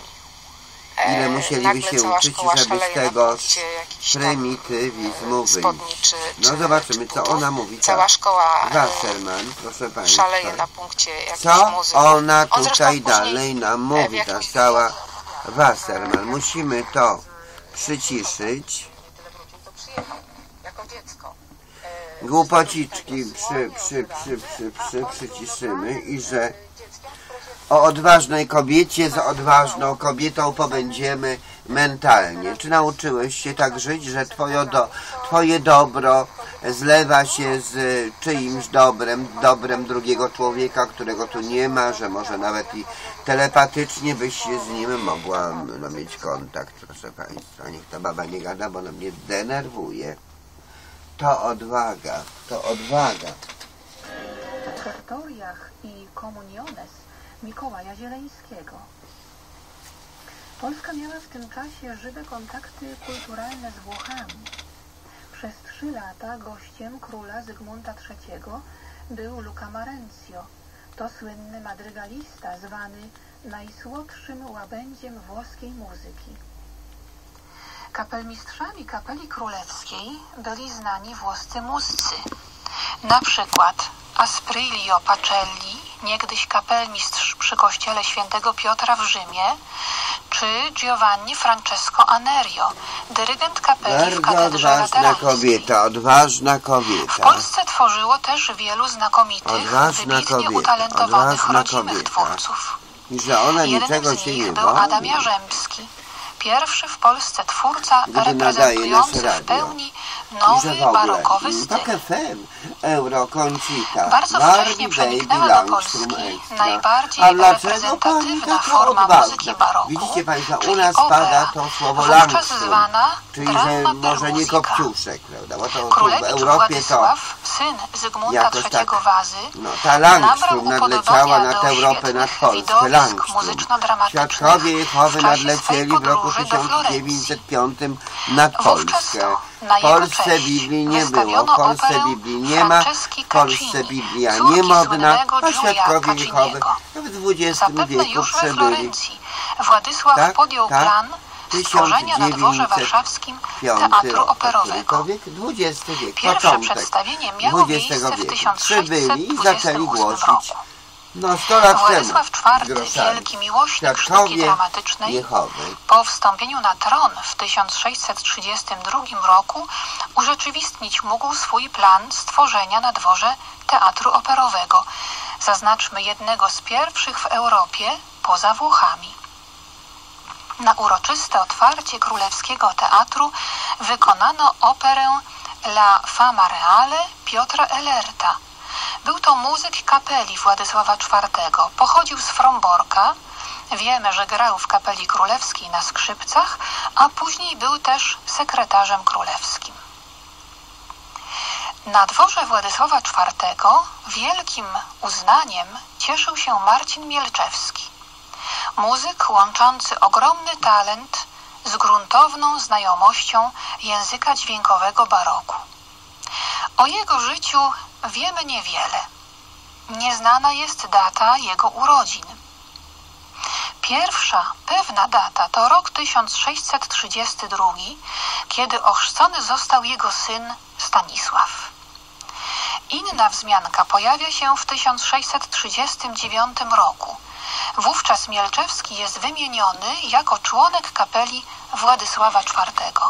ile musieliby się uczyć, żeby z tego prymitywizmu wyjść. No zobaczymy, co ona mówi. Cała szkoła Wasserman, proszę Państwa. szaleje na punkcie jakiejś Co muzyki. ona On tutaj później dalej nam mówi, ta cała Wasserman. Musimy to przyciszyć. Głupociczki przy, przy, przy, przy, przy, przyciszymy i że o odważnej kobiecie z odważną kobietą pobędziemy mentalnie. Czy nauczyłeś się tak żyć, że twoje, do, twoje dobro zlewa się z czyimś dobrem, dobrem drugiego człowieka, którego tu nie ma, że może nawet i telepatycznie byś się z nim mogła no, mieć kontakt, proszę Państwa. Niech ta baba nie gada, bo ona mnie denerwuje. To odwaga, to odwaga. W Tertoriach i Komuniones Mikołaja Zieleńskiego. Polska miała w tym czasie żywe kontakty kulturalne z Włochami. Przez trzy lata gościem króla Zygmunta trzeciego był Luca Marencio, To słynny madrygalista zwany najsłodszym łabędziem włoskiej muzyki. Kapelmistrzami Kapeli Królewskiej byli znani włoscy muzcy. Na przykład Asprilio Pacelli, niegdyś kapelmistrz przy kościele świętego Piotra w Rzymie, czy Giovanni Francesco Anerio, dyrygent kapeli w Bardzo katedrze odważna lateраńskiej. kobieta, odważna W kobieta. Polsce tworzyło też wielu znakomitych, Odważna wybitnie kobieta, utalentowanych odważna rodzimych kobieta. twórców. I że ona Jednym niczego z się nich nie był boi. Adam Jarzębski, pierwszy w Polsce twórca Gdyby nadaje reprezentujący nasze w radio. pełni I że nowy, w ogóle barokowy mm, styl. tak F M, Euro, Concita, Bardzo Barbie, wcześnie Baby, przeniknęła do Langstrom, Polski Extra. najbardziej A dlaczego pani reprezentatywna taka forma odważna? muzyki baroku, Widzicie Państwo, u czyli nas opera, pada to słowo wówczas Langstrom, zwana czyli że dramma może per nie musica. Kopciuszek, prawda? Bo to tu w Królewicz Europie to Władysław, syn Zygmunta jakoś trzeciego tak, Wazy, no, ta nabrał Langstrom nadleciała upodobania nad do Europę, nad świetnych Polskę. widowisk Langstrom. muzyczno-dramatycznych Świadkowie Jehowy w czasie swej nadlecieli w roku podróży do tysiąc dziewięćset piątym nad Wówczas Polskę. to na W jego Polsce cześć Biblii nie było, wystawiono w Polsce operę Biblii nie ma, Franceski w Polsce Caccini, Biblia córki nie modna, słynnego a Giulia Świadkowie Jehowy Cacciniego. w dwudziestym Zapewne wieku już we przebyli. Florencji Władysław Tak, podjął tak. plan stworzenia na dworze warszawskim teatru operowego. wiek, dwudziesty wiek, Pierwsze początek przedstawienie miało dwudziestego miejsce w wieku. tysiąc Przybyli sześćset i zaczęli dwudziestym ósmym głosić. roku. No sto lat Władysław temu. czwarty, z groszami. wielki miłośnik sztuki Świadkowie dramatycznej, Jehowy. po wstąpieniu na tron w tysiąc sześćset trzydziestym drugim roku urzeczywistnić mógł swój plan stworzenia na dworze teatru operowego. Zaznaczmy, jednego z pierwszych w Europie poza Włochami. Na uroczyste otwarcie Królewskiego Teatru wykonano operę La Fama Reale Piotra Ellerta. Był to muzyk kapeli Władysława czwartego. Pochodził z Fromborka. Wiemy, że grał w kapeli królewskiej na skrzypcach, a później był też sekretarzem królewskim. Na dworze Władysława czwartego wielkim uznaniem cieszył się Marcin Mielczewski. Muzyk łączący ogromny talent z gruntowną znajomością języka dźwiękowego baroku. O jego życiu wiemy niewiele. Nieznana jest data jego urodzin. Pierwsza pewna data to rok tysiąc sześćset trzydziesty drugi, kiedy ochrzczony został jego syn Stanisław. Inna wzmianka pojawia się w tysiąc sześćset trzydziestym dziewiątym roku. Wówczas Mielczewski jest wymieniony jako członek kapeli Władysława czwartego.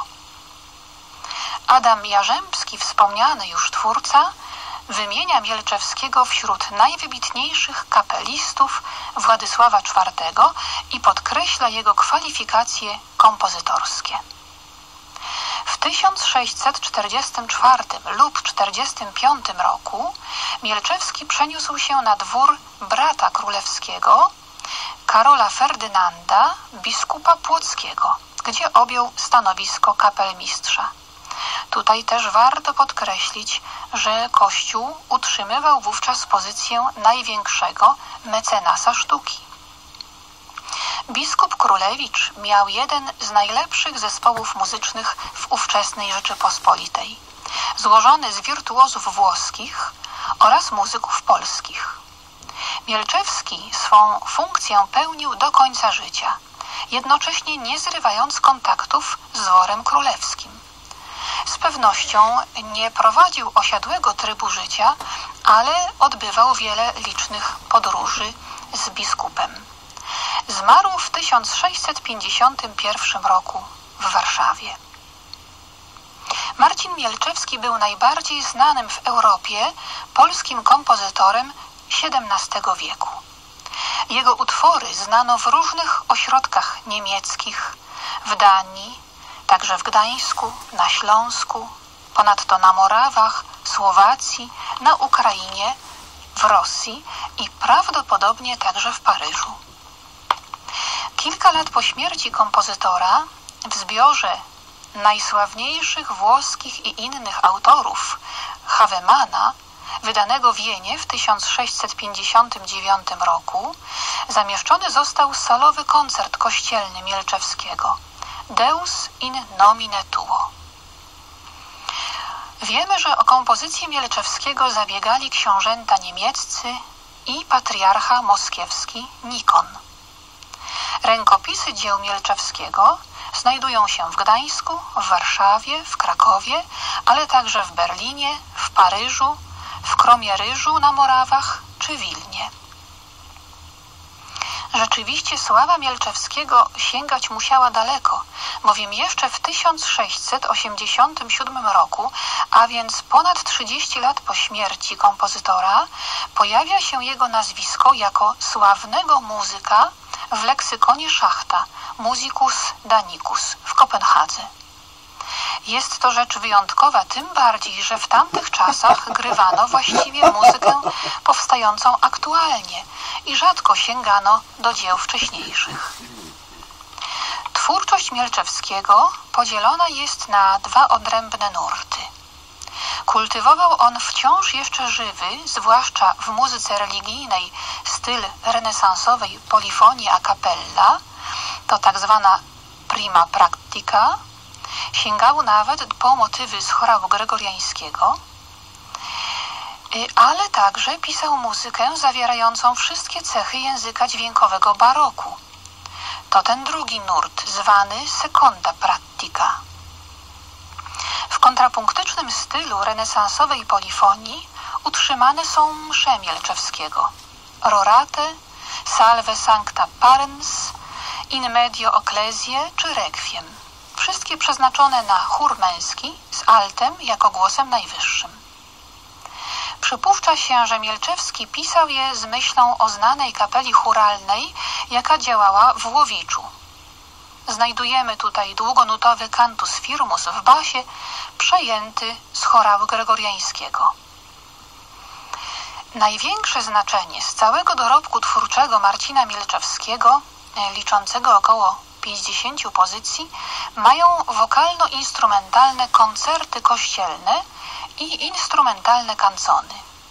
Adam Jarzębski, wspomniany już twórca, wymienia Mielczewskiego wśród najwybitniejszych kapelistów Władysława czwartego i podkreśla jego kwalifikacje kompozytorskie. W tysiąc sześćset czterdziestym czwartym lub czterdziestym piątym roku Mielczewski przeniósł się na dwór brata królewskiego, Karola Ferdynanda, biskupa płockiego, gdzie objął stanowisko kapelmistrza. Tutaj też warto podkreślić, że Kościół utrzymywał wówczas pozycję największego mecenasa sztuki. Biskup Królewicz miał jeden z najlepszych zespołów muzycznych w ówczesnej Rzeczypospolitej, złożony z wirtuozów włoskich oraz muzyków polskich. Mielczewski swą funkcję pełnił do końca życia, jednocześnie nie zrywając kontaktów z dworem królewskim. Z pewnością nie prowadził osiadłego trybu życia, ale odbywał wiele licznych podróży z biskupem. Zmarł w tysiąc sześćset pięćdziesiątym pierwszym roku w Warszawie. Marcin Mielczewski był najbardziej znanym w Europie polskim kompozytorem siedemnastego wieku. Jego utwory znano w różnych ośrodkach niemieckich, w Danii, także w Gdańsku, na Śląsku, ponadto na Morawach, Słowacji, na Ukrainie, w Rosji i prawdopodobnie także w Paryżu. Kilka lat po śmierci kompozytora w zbiorze najsławniejszych włoskich i innych autorów Havemana, wydanego w Wienie w tysiąc sześćset pięćdziesiątym dziewiątym roku, zamieszczony został solowy koncert kościelny Mielczewskiego Deus in nomine tuo. Wiemy, że o kompozycję Mielczewskiego zabiegali książęta niemieccy, i patriarcha moskiewski Nikon. Rękopisy dzieł Mielczewskiego znajdują się w Gdańsku, w Warszawie, w Krakowie, ale także w Berlinie, w Paryżu, w Kromieryżu na Morawach czy Wilnie. Rzeczywiście sława Mielczewskiego sięgać musiała daleko, bowiem jeszcze w tysiąc sześćset osiemdziesiątym siódmym roku, a więc ponad trzydzieści lat po śmierci kompozytora, pojawia się jego nazwisko jako sławnego muzyka w leksykonie Szachta, Musicus Danicus w Kopenhadze. Jest to rzecz wyjątkowa, tym bardziej, że w tamtych czasach grywano właściwie muzykę powstającą aktualnie i rzadko sięgano do dzieł wcześniejszych. Twórczość Mielczewskiego podzielona jest na dwa odrębne nurty. Kultywował on wciąż jeszcze żywy, zwłaszcza w muzyce religijnej, styl renesansowej polifonii a cappella, to tak zwana prima practica. Sięgał nawet po motywy z chorału gregoriańskiego, ale także pisał muzykę zawierającą wszystkie cechy języka dźwiękowego baroku. To ten drugi nurt, zwany seconda pratica. W kontrapunktycznym stylu renesansowej polifonii utrzymane są msze Mielczewskiego, rorate, salve sancta parens, in medio ecclesiae czy requiem. Wszystkie przeznaczone na chór męski z altem jako głosem najwyższym. Przypuszcza się, że Mielczewski pisał je z myślą o znanej kapeli chóralnej, jaka działała w Łowiczu. Znajdujemy tutaj długonutowy cantus firmus w basie, przejęty z chorału gregoriańskiego. Największe znaczenie z całego dorobku twórczego Marcina Mielczewskiego, liczącego około pięćdziesięciu pozycji, mają wokalno-instrumentalne koncerty kościelne i instrumentalne kancony.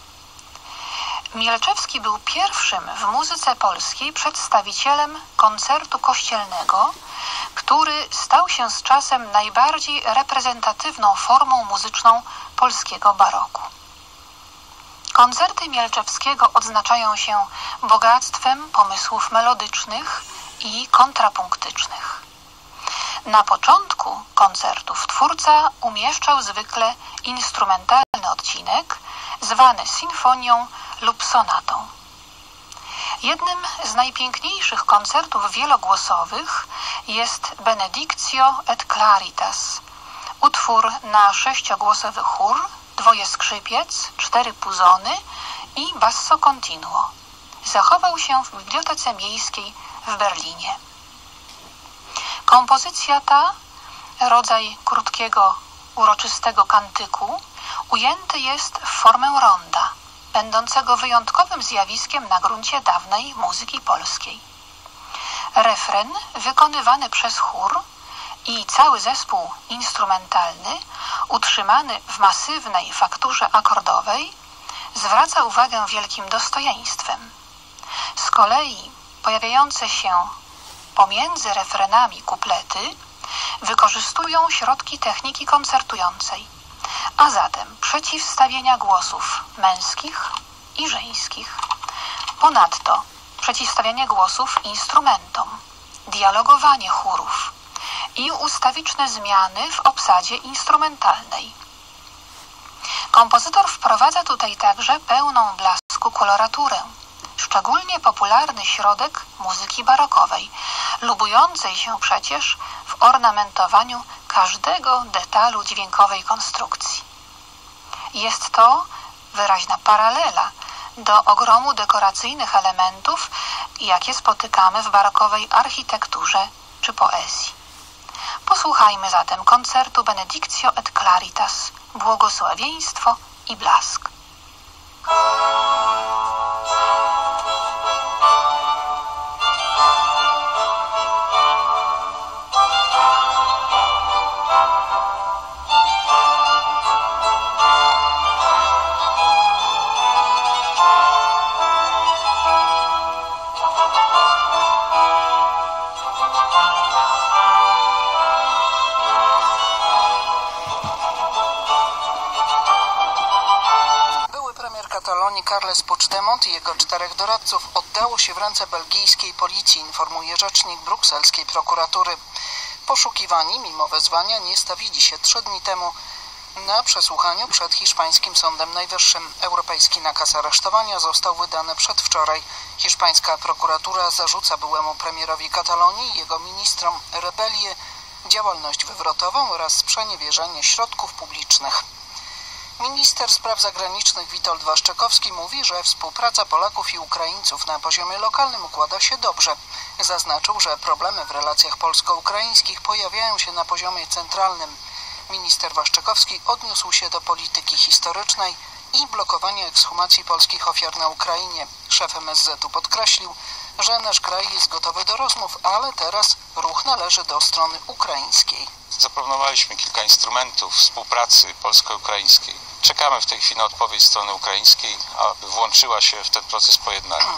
Mielczewski był pierwszym w muzyce polskiej przedstawicielem koncertu kościelnego, który stał się z czasem najbardziej reprezentatywną formą muzyczną polskiego baroku. Koncerty Mielczewskiego odznaczają się bogactwem pomysłów melodycznych i kontrapunktycznych. Na początku koncertów twórca umieszczał zwykle instrumentalny odcinek, zwany sinfonią lub sonatą. Jednym z najpiękniejszych koncertów wielogłosowych jest Benedictio et Claritas, utwór na sześciogłosowy chór, dwoje skrzypiec, cztery puzony i basso continuo. Zachował się w Bibliotece Miejskiej w Berlinie. Kompozycja ta, rodzaj krótkiego, uroczystego kantyku, ujęty jest w formę ronda, będącego wyjątkowym zjawiskiem na gruncie dawnej muzyki polskiej. Refren, wykonywany przez chór i cały zespół instrumentalny, utrzymany w masywnej fakturze akordowej, zwraca uwagę wielkim dostojeństwem. Z kolei pojawiające się pomiędzy refrenami kuplety wykorzystują środki techniki koncertującej, a zatem przeciwstawienia głosów męskich i żeńskich. Ponadto przeciwstawianie głosów instrumentom, dialogowanie chórów i ustawiczne zmiany w obsadzie instrumentalnej. Kompozytor wprowadza tutaj także pełną blasku koloraturę, szczególnie popularny środek muzyki barokowej, lubującej się przecież w ornamentowaniu każdego detalu dźwiękowej konstrukcji. Jest to wyraźna paralela do ogromu dekoracyjnych elementów, jakie spotykamy w barokowej architekturze czy poezji. Posłuchajmy zatem koncertu Benedictio et Claritas, błogosławieństwo i blask. Carles Puigdemont i jego czterech doradców oddało się w ręce belgijskiej policji, informuje rzecznik brukselskiej prokuratury. Poszukiwani, mimo wezwania, nie stawili się trzy dni temu na przesłuchaniu przed hiszpańskim Sądem Najwyższym. Europejski nakaz aresztowania został wydany przedwczoraj. Hiszpańska prokuratura zarzuca byłemu premierowi Katalonii i jego ministrom rebelię, działalność wywrotową oraz sprzeniewierzenie środków publicznych. Minister spraw zagranicznych Witold Waszczykowski mówi, że współpraca Polaków i Ukraińców na poziomie lokalnym układa się dobrze. Zaznaczył, że problemy w relacjach polsko-ukraińskich pojawiają się na poziomie centralnym. Minister Waszczykowski odniósł się do polityki historycznej i blokowania ekshumacji polskich ofiar na Ukrainie. Szef M S Z-u podkreślił, że nasz kraj jest gotowy do rozmów, ale teraz ruch należy do strony ukraińskiej. Zaproponowaliśmy kilka instrumentów współpracy polsko-ukraińskiej. Czekamy w tej chwili na odpowiedź strony ukraińskiej, aby włączyła się w ten proces pojednania.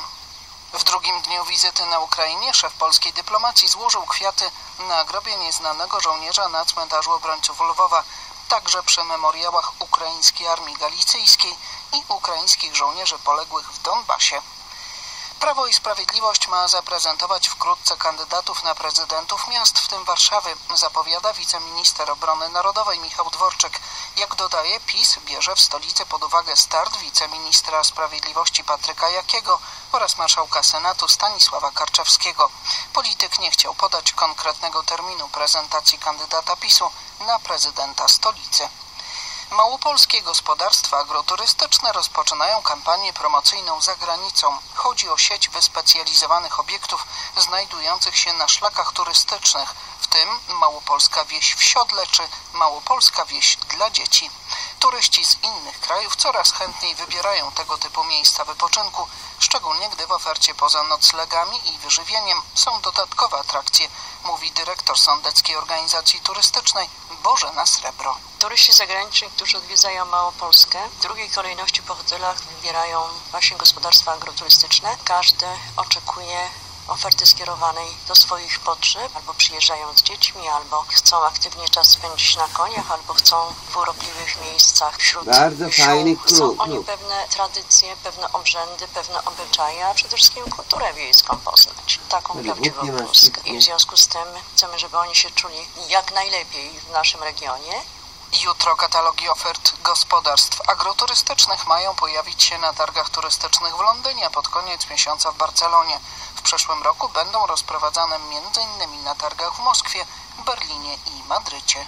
W drugim dniu wizyty na Ukrainie szef polskiej dyplomacji złożył kwiaty na grobie nieznanego żołnierza na cmentarzu obrońców Lwowa, także przy memoriałach ukraińskiej Armii Galicyjskiej i ukraińskich żołnierzy poległych w Donbasie. Prawo i Sprawiedliwość ma zaprezentować wkrótce kandydatów na prezydentów miast, w tym Warszawy, zapowiada wiceminister obrony narodowej Michał Dworczyk. Jak dodaje, PiS bierze w stolicy pod uwagę start wiceministra sprawiedliwości Patryka Jakiego oraz marszałka Senatu Stanisława Karczewskiego. Polityk nie chciał podać konkretnego terminu prezentacji kandydata PiSu na prezydenta stolicy. Małopolskie gospodarstwa agroturystyczne rozpoczynają kampanię promocyjną za granicą. Chodzi o sieć wyspecjalizowanych obiektów znajdujących się na szlakach turystycznych, w tym Małopolska Wieś w Siodle czy Małopolska Wieś dla dzieci. Turyści z innych krajów coraz chętniej wybierają tego typu miejsca wypoczynku, szczególnie gdy w ofercie poza noclegami i wyżywieniem są dodatkowe atrakcje, mówi dyrektor Sądeckiej Organizacji Turystycznej Bożena Srebro. Turyści zagraniczni, którzy odwiedzają Małopolskę, w drugiej kolejności po hotelach wybierają właśnie gospodarstwa agroturystyczne. Każdy oczekuje oferty skierowanej do swoich potrzeb, albo przyjeżdżają z dziećmi, albo chcą aktywnie czas spędzić na koniach, albo chcą w urokliwych miejscach wśród Bardzo ziół. fajny klub, Chcą oni klub. pewne tradycje, pewne obrzędy, pewne obyczaje, a przede wszystkim kulturę wiejską poznać. Taką Ale prawdziwą głupie masz Polskę. szybko. I w związku z tym chcemy, żeby oni się czuli jak najlepiej w naszym regionie. Jutro katalogi ofert gospodarstw agroturystycznych mają pojawić się na targach turystycznych w Londynie, a pod koniec miesiąca w Barcelonie. W przyszłym roku będą rozprowadzane między innymi na targach w Moskwie, Berlinie i Madrycie.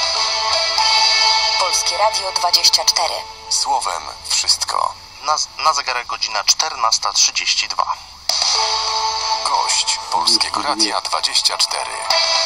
Polskie Radio dwadzieścia cztery. Słowem wszystko. Na, na zegarek godzina czternasta trzydzieści dwa. Gość Polskiego Radia dwadzieścia cztery.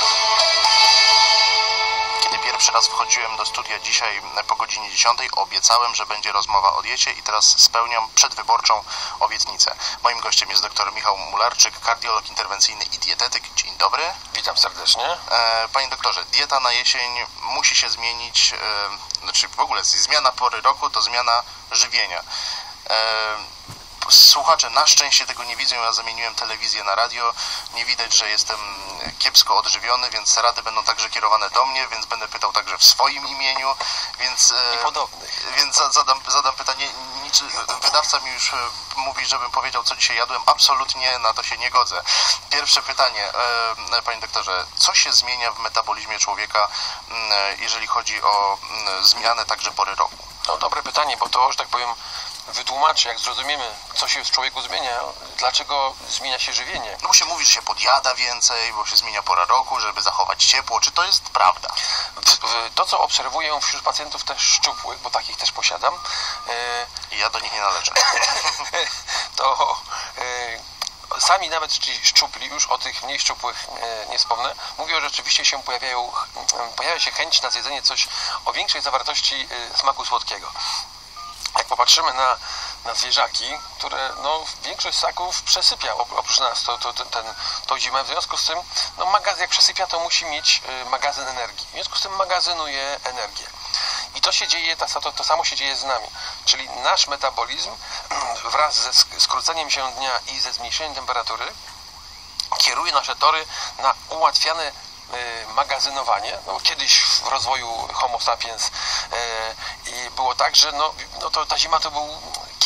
Kiedy pierwszy raz wchodziłem do studia dzisiaj po godzinie dziesiątej, obiecałem, że będzie rozmowa o diecie i teraz spełniam przedwyborczą obietnicę. Moim gościem jest dr Michał Mularczyk, kardiolog interwencyjny i dietetyk. Dzień dobry. Witam serdecznie. E, panie doktorze, dieta na jesień musi się zmienić, e, znaczy w ogóle zmiana pory roku to zmiana żywienia. E, Słuchacze na szczęście tego nie widzą, ja zamieniłem telewizję na radio, nie widać, że jestem kiepsko odżywiony, więc rady będą także kierowane do mnie, więc będę pytał także w swoim imieniu, więc, I podobnych. Więc zadam, zadam pytanie, wydawca mi już mówi, żebym powiedział, co dzisiaj jadłem, absolutnie na to się nie godzę. Pierwsze pytanie, panie doktorze, co się zmienia w metabolizmie człowieka, jeżeli chodzi o zmianę także pory roku? No dobre pytanie, bo to, że tak powiem, wytłumaczy, jak zrozumiemy, co się w człowieku zmienia, dlaczego zmienia się żywienie. No bo się mówi, że się podjada więcej, bo się zmienia pora roku, żeby zachować ciepło. Czy to jest prawda? To, co obserwuję wśród pacjentów też szczupłych, bo takich też posiadam. I ja do nich nie należę. To e, sami nawet ci szczupli, już o tych mniej szczupłych e, nie wspomnę, mówią, że rzeczywiście się pojawiają, pojawia się chęć na zjedzenie coś o większej zawartości e, smaku słodkiego. Jak popatrzymy na, na zwierzaki, które no, większość ssaków przesypia, oprócz nas to, to, ten, tą zimę, w związku z tym no, magazyn, jak przesypia, to musi mieć y, magazyn energii, w związku z tym magazynuje energię. I to się dzieje, to, to samo się dzieje z nami, czyli nasz metabolizm wraz ze skróceniem się dnia i ze zmniejszeniem temperatury kieruje nasze tory na ułatwiane magazynowanie. No, kiedyś w rozwoju Homo sapiens e, i było tak, że no, no to ta zima to był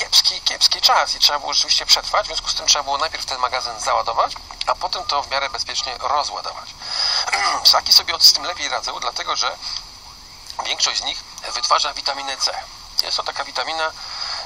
kiepski, kiepski czas i trzeba było rzeczywiście przetrwać, w związku z tym trzeba było najpierw ten magazyn załadować, a potem to w miarę bezpiecznie rozładować. Ssaki sobie z tym lepiej radzą, dlatego że większość z nich wytwarza witaminę C. Jest to taka witamina, e,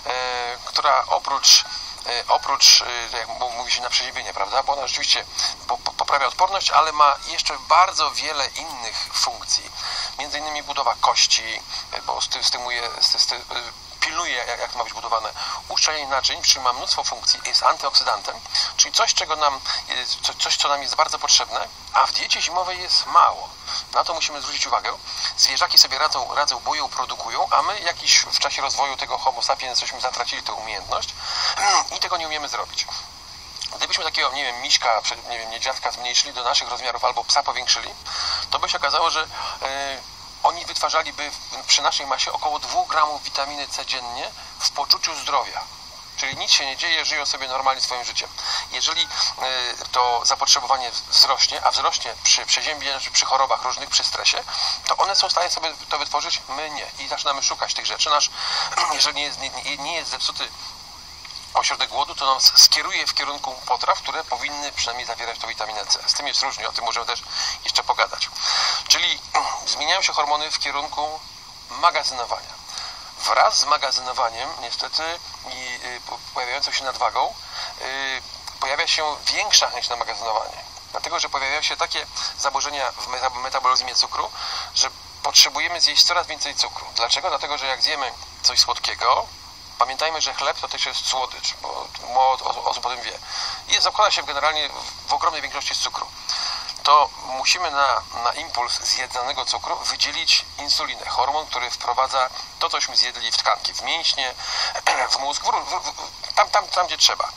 która oprócz oprócz, jak mówi się, na przeziębienie, prawda, bo ona rzeczywiście poprawia odporność, ale ma jeszcze bardzo wiele innych funkcji, między innymi budowa kości, bo stymuluje, pilnuje, jak to ma być budowane, uszczelnienie naczyń, czyli ma mnóstwo funkcji, jest antyoksydantem, czyli coś, czego nam, coś, co nam jest bardzo potrzebne, a w diecie zimowej jest mało. Na to musimy zwrócić uwagę. Zwierzaki sobie radzą, radzą boją, produkują, a my jakiś w czasie rozwoju tego homo sapiens żeśmy zatracili tę umiejętność i tego nie umiemy zrobić. Gdybyśmy takiego, nie wiem, miśka, nie wiem, niedźwiadka zmniejszyli do naszych rozmiarów albo psa powiększyli, to by się okazało, że yy, oni wytwarzaliby przy naszej masie około dwóch gramów witaminy C dziennie w poczuciu zdrowia. Czyli nic się nie dzieje, żyją sobie normalnie swoim życiem. Jeżeli y, to zapotrzebowanie wzrośnie, a wzrośnie przy przeziębieniu, czy przy chorobach różnych, przy stresie, to one są w stanie sobie to wytworzyć, my nie. I zaczynamy szukać tych rzeczy. Nasz, jeżeli nie jest, nie, nie jest zepsuty ośrodek głodu, to nas skieruje w kierunku potraw, które powinny przynajmniej zawierać tą witaminę C. Z tym jest różnie, o tym możemy też jeszcze pogadać. Czyli zmieniają się hormony w kierunku magazynowania. Wraz z magazynowaniem, niestety, i pojawiającą się nadwagą, yy, pojawia się większa chęć na magazynowanie. Dlatego, że pojawiają się takie zaburzenia w metabolizmie cukru, że potrzebujemy zjeść coraz więcej cukru. Dlaczego? Dlatego, że jak zjemy coś słodkiego, pamiętajmy, że chleb to też jest słodycz, bo mało osób o tym wie. I zakłada się generalnie w ogromnej większości z cukru. To musimy na, na impuls zjedzonego cukru wydzielić insulinę, hormon, który wprowadza to, cośmy zjedli w tkanki, w mięśnie, w mózg, w, w, w, tam, tam, tam, gdzie trzeba.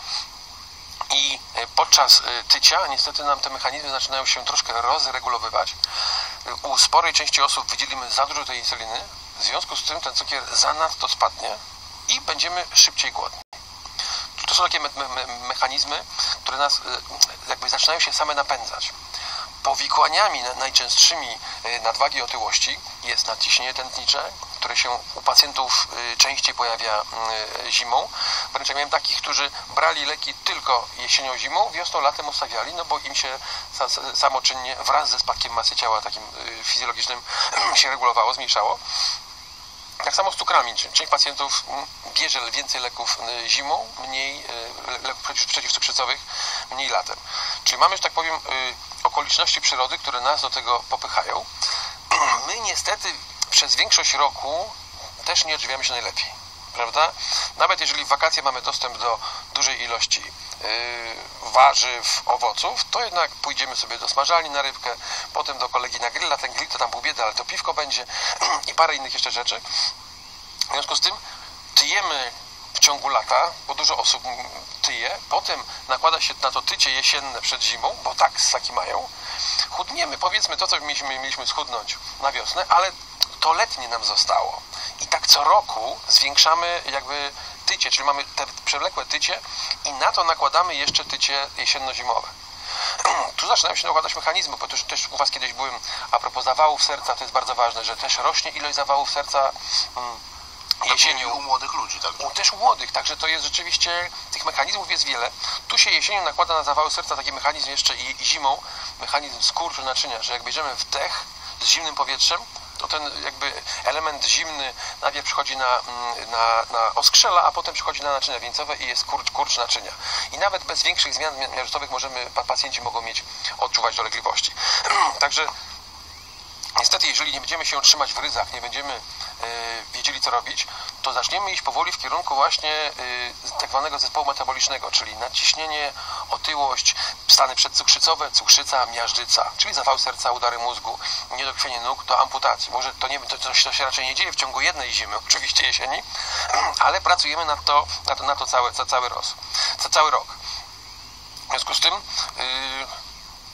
I podczas tycia niestety nam te mechanizmy zaczynają się troszkę rozregulowywać. U sporej części osób wydzielimy za dużo tej insuliny, w związku z tym ten cukier zanadto spadnie i będziemy szybciej głodni. To są takie me me mechanizmy, które nas jakby zaczynają się same napędzać. Powikłaniami najczęstszymi nadwagi i otyłości jest nadciśnienie tętnicze, które się u pacjentów częściej pojawia zimą. Wręcz ja miałem takich, którzy brali leki tylko jesienią, zimą, wiosną, latem ustawiali, no bo im się samoczynnie wraz ze spadkiem masy ciała takim fizjologicznym się regulowało, zmniejszało. Tak samo z cukrami. Część pacjentów bierze więcej leków zimą, mniej leków przeciwcukrzycowych, mniej latem. Czyli mamy, że tak powiem, okoliczności przyrody, które nas do tego popychają. My niestety przez większość roku też nie odżywiamy się najlepiej, prawda? Nawet jeżeli w wakacje mamy dostęp do dużej ilości yy, warzyw, owoców, to jednak pójdziemy sobie do smażalni na rybkę, potem do kolegi na grilla, ten grill to tam pół biedy, ale to piwko będzie i parę innych jeszcze rzeczy. W związku z tym tyjemy w ciągu lata, bo dużo osób tyje, potem nakłada się na to tycie jesienne przed zimą, bo tak ssaki mają, chudniemy, powiedzmy to, co mieliśmy, mieliśmy schudnąć na wiosnę, ale to letnie nam zostało. I tak co roku zwiększamy jakby tycie, czyli mamy te przewlekłe tycie i na to nakładamy jeszcze tycie jesienno-zimowe. Tu zaczynają się nakładać mechanizmy, bo też, też u Was kiedyś byłem, a propos zawałów serca, to jest bardzo ważne, że też rośnie ilość zawałów serca hmm, jesienią. U młodych ludzi, tak? U, też u młodych, także to jest rzeczywiście, tych mechanizmów jest wiele. Tu się jesienią nakłada na zawały serca taki mechanizm jeszcze i, i zimą, mechanizm skurczu naczynia, że jak bierzemy wdech z zimnym powietrzem, to ten jakby element zimny najpierw przychodzi na, na, na oskrzela, a potem przychodzi na naczynia wieńcowe i jest kurcz, kurcz naczynia. I nawet bez większych zmian miażdżowych możemy, pacjenci mogą mieć, odczuwać dolegliwości. Także niestety, jeżeli nie będziemy się trzymać w ryzach, nie będziemy y, wiedzieli, co robić, to zaczniemy iść powoli w kierunku właśnie y, tak zwanego zespołu metabolicznego, czyli nadciśnienie, otyłość, stany przedcukrzycowe, cukrzyca, miażdżyca, czyli zawał serca, udary mózgu, niedokrwienie nóg, do amputacji. Może to, nie, to, to, to się raczej nie dzieje w ciągu jednej zimy, oczywiście jesieni, ale pracujemy nad to, na to, na to cały, cały, roz, cały rok. W związku z tym yy,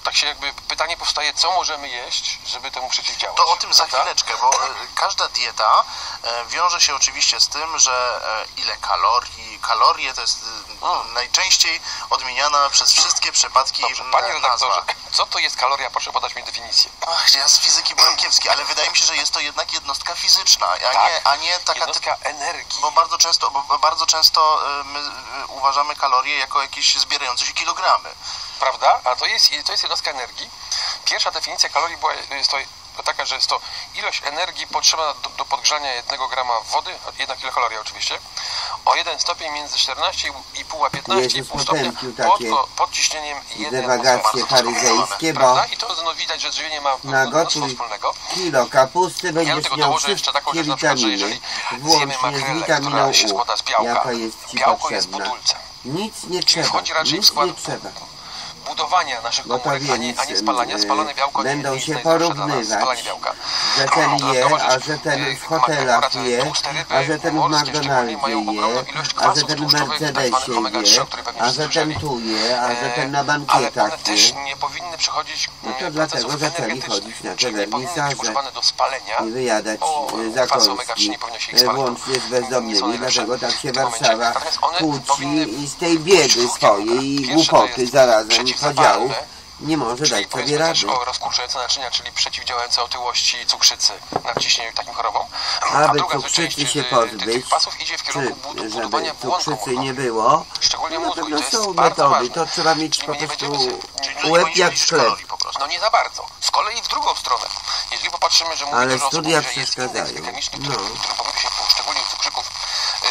tak się jakby pytanie powstaje, co możemy jeść, żeby temu przeciwdziałać. To o tym za prawda? chwileczkę, bo e, każda dieta e, wiąże się oczywiście z tym, że e, ile kalorii, kalorie to jest e, najczęściej odmieniana przez wszystkie przypadki Dobrze, panie nazwa. redaktorze, co to jest kaloria? Proszę podać mi definicję. Ach, ja z fizyki byłem kiepski, ale wydaje mi się, że jest to jednak jednostka fizyczna, a, Tak, nie, a nie taka jednostka energii. Bo bardzo często, bo bardzo często e, my e, uważamy kalorie jako jakieś zbierające się kilogramy. Prawda? A to jest, to jest jednostka energii. Pierwsza definicja kalorii była jest to taka, że jest to ilość energii potrzebna do, do podgrzania jednego grama wody, jedna kilokaloria oczywiście, o jeden stopień między czternaście i pół a piętnaście i pół stopnia pod, pod ciśnieniem jednej dewagacje faryzejskie, bo prawda? I to no, widać, że żywienie ma mnóstwo wspólnego. Kilo kapusty Ja do będziesz tego miał dołożę jeszcze taką wszystkie rzecz, na przykład, że witaminy, jeżeli zjemy włącznie z makrelę, witaminą która się U, składa z białka, jaka jest ci białko jest potrzebna. budulcem. Nic nie Czyli trzeba, wchodzi raczej w nic skład nie trzeba. budowania naszych Bo to komórek, a nie, a nie spalania. Spalone białko nie będą jest się najzdrowsze dla nas, porównywać, spalanie białka. że ten je, Dodatkowa a rzecz, że ten y, w hotelach akurat je, tłuste ryby a że ten w morskie szczególnie mają McDonaldzie ogromną je, ilość a kwasów że ten w tłuszczowych, tak zwanych Mercedesie omega trzy, je, o których pewnie a wszyscy że ten słyszeli. tu je, a że ten na Ale bankietach one też je. nie powinny przechodzić No to mm, dlatego procesów zaczęli energetycznych, chodzić na te czyli nie powinny być wernisaże używane do spalenia, i wyjadać bo e, kwasy omega trzy zakąski, nie powinno się ich e, spalić, włącznie z nie są bezdomnymi, najlepsze dlatego tak się w tym momencie. Warszawa Natomiast one kłóci powinny i z tej biedy swojej i Pierwsze to głupoty jest zarazem przeciwzapalne, podziałów nie może czyli dać sobie powiedzmy rady. też o rozkurczające naczynia, czyli przeciwdziałające otyłości, cukrzycy, nadciśnieniu i takim chorobom. A Aby druga z cukrzycy części się tych pozbyć, kwasów idzie w czy kierunku budu- żeby budowania błon cukrzycy komórkowych. nie było, Szczególnie no mózgu to i to jest są bardzo metody, ważne. to trzeba mieć Czyli po my nie prostu będziemy sobie- łeb jak sklep. No nie za bardzo. Z kolei w drugą stronę. Jeżeli popatrzymy, że mówi Ale dużo osób, studia mówi, że jest przeszkadzają. indeks glikemiczny, No. którym, którym powinny się szczególnie u cukrzyków yy,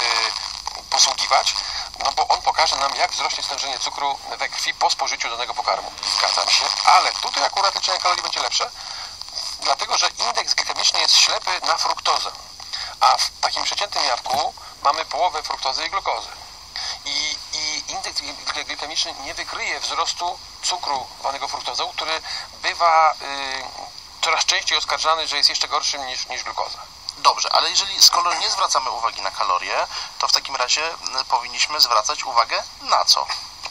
yy, posługiwać, no bo on pokaże nam, jak wzrośnie stężenie cukru we krwi po spożyciu danego pokarmu. Zgadzam się, ale tutaj akurat liczenie kalorii będzie lepsze, dlatego że indeks glikemiczny jest ślepy na fruktozę, a w takim przeciętnym jabłku mamy połowę fruktozy i glukozy. I, i indeks glikemiczny nie wykryje wzrostu cukru zwanego fruktozą, który bywa y, coraz częściej oskarżany, że jest jeszcze gorszym niż, niż glukoza. Dobrze, ale jeżeli skoro nie zwracamy uwagi na kalorie, to w takim razie m, powinniśmy zwracać uwagę na co?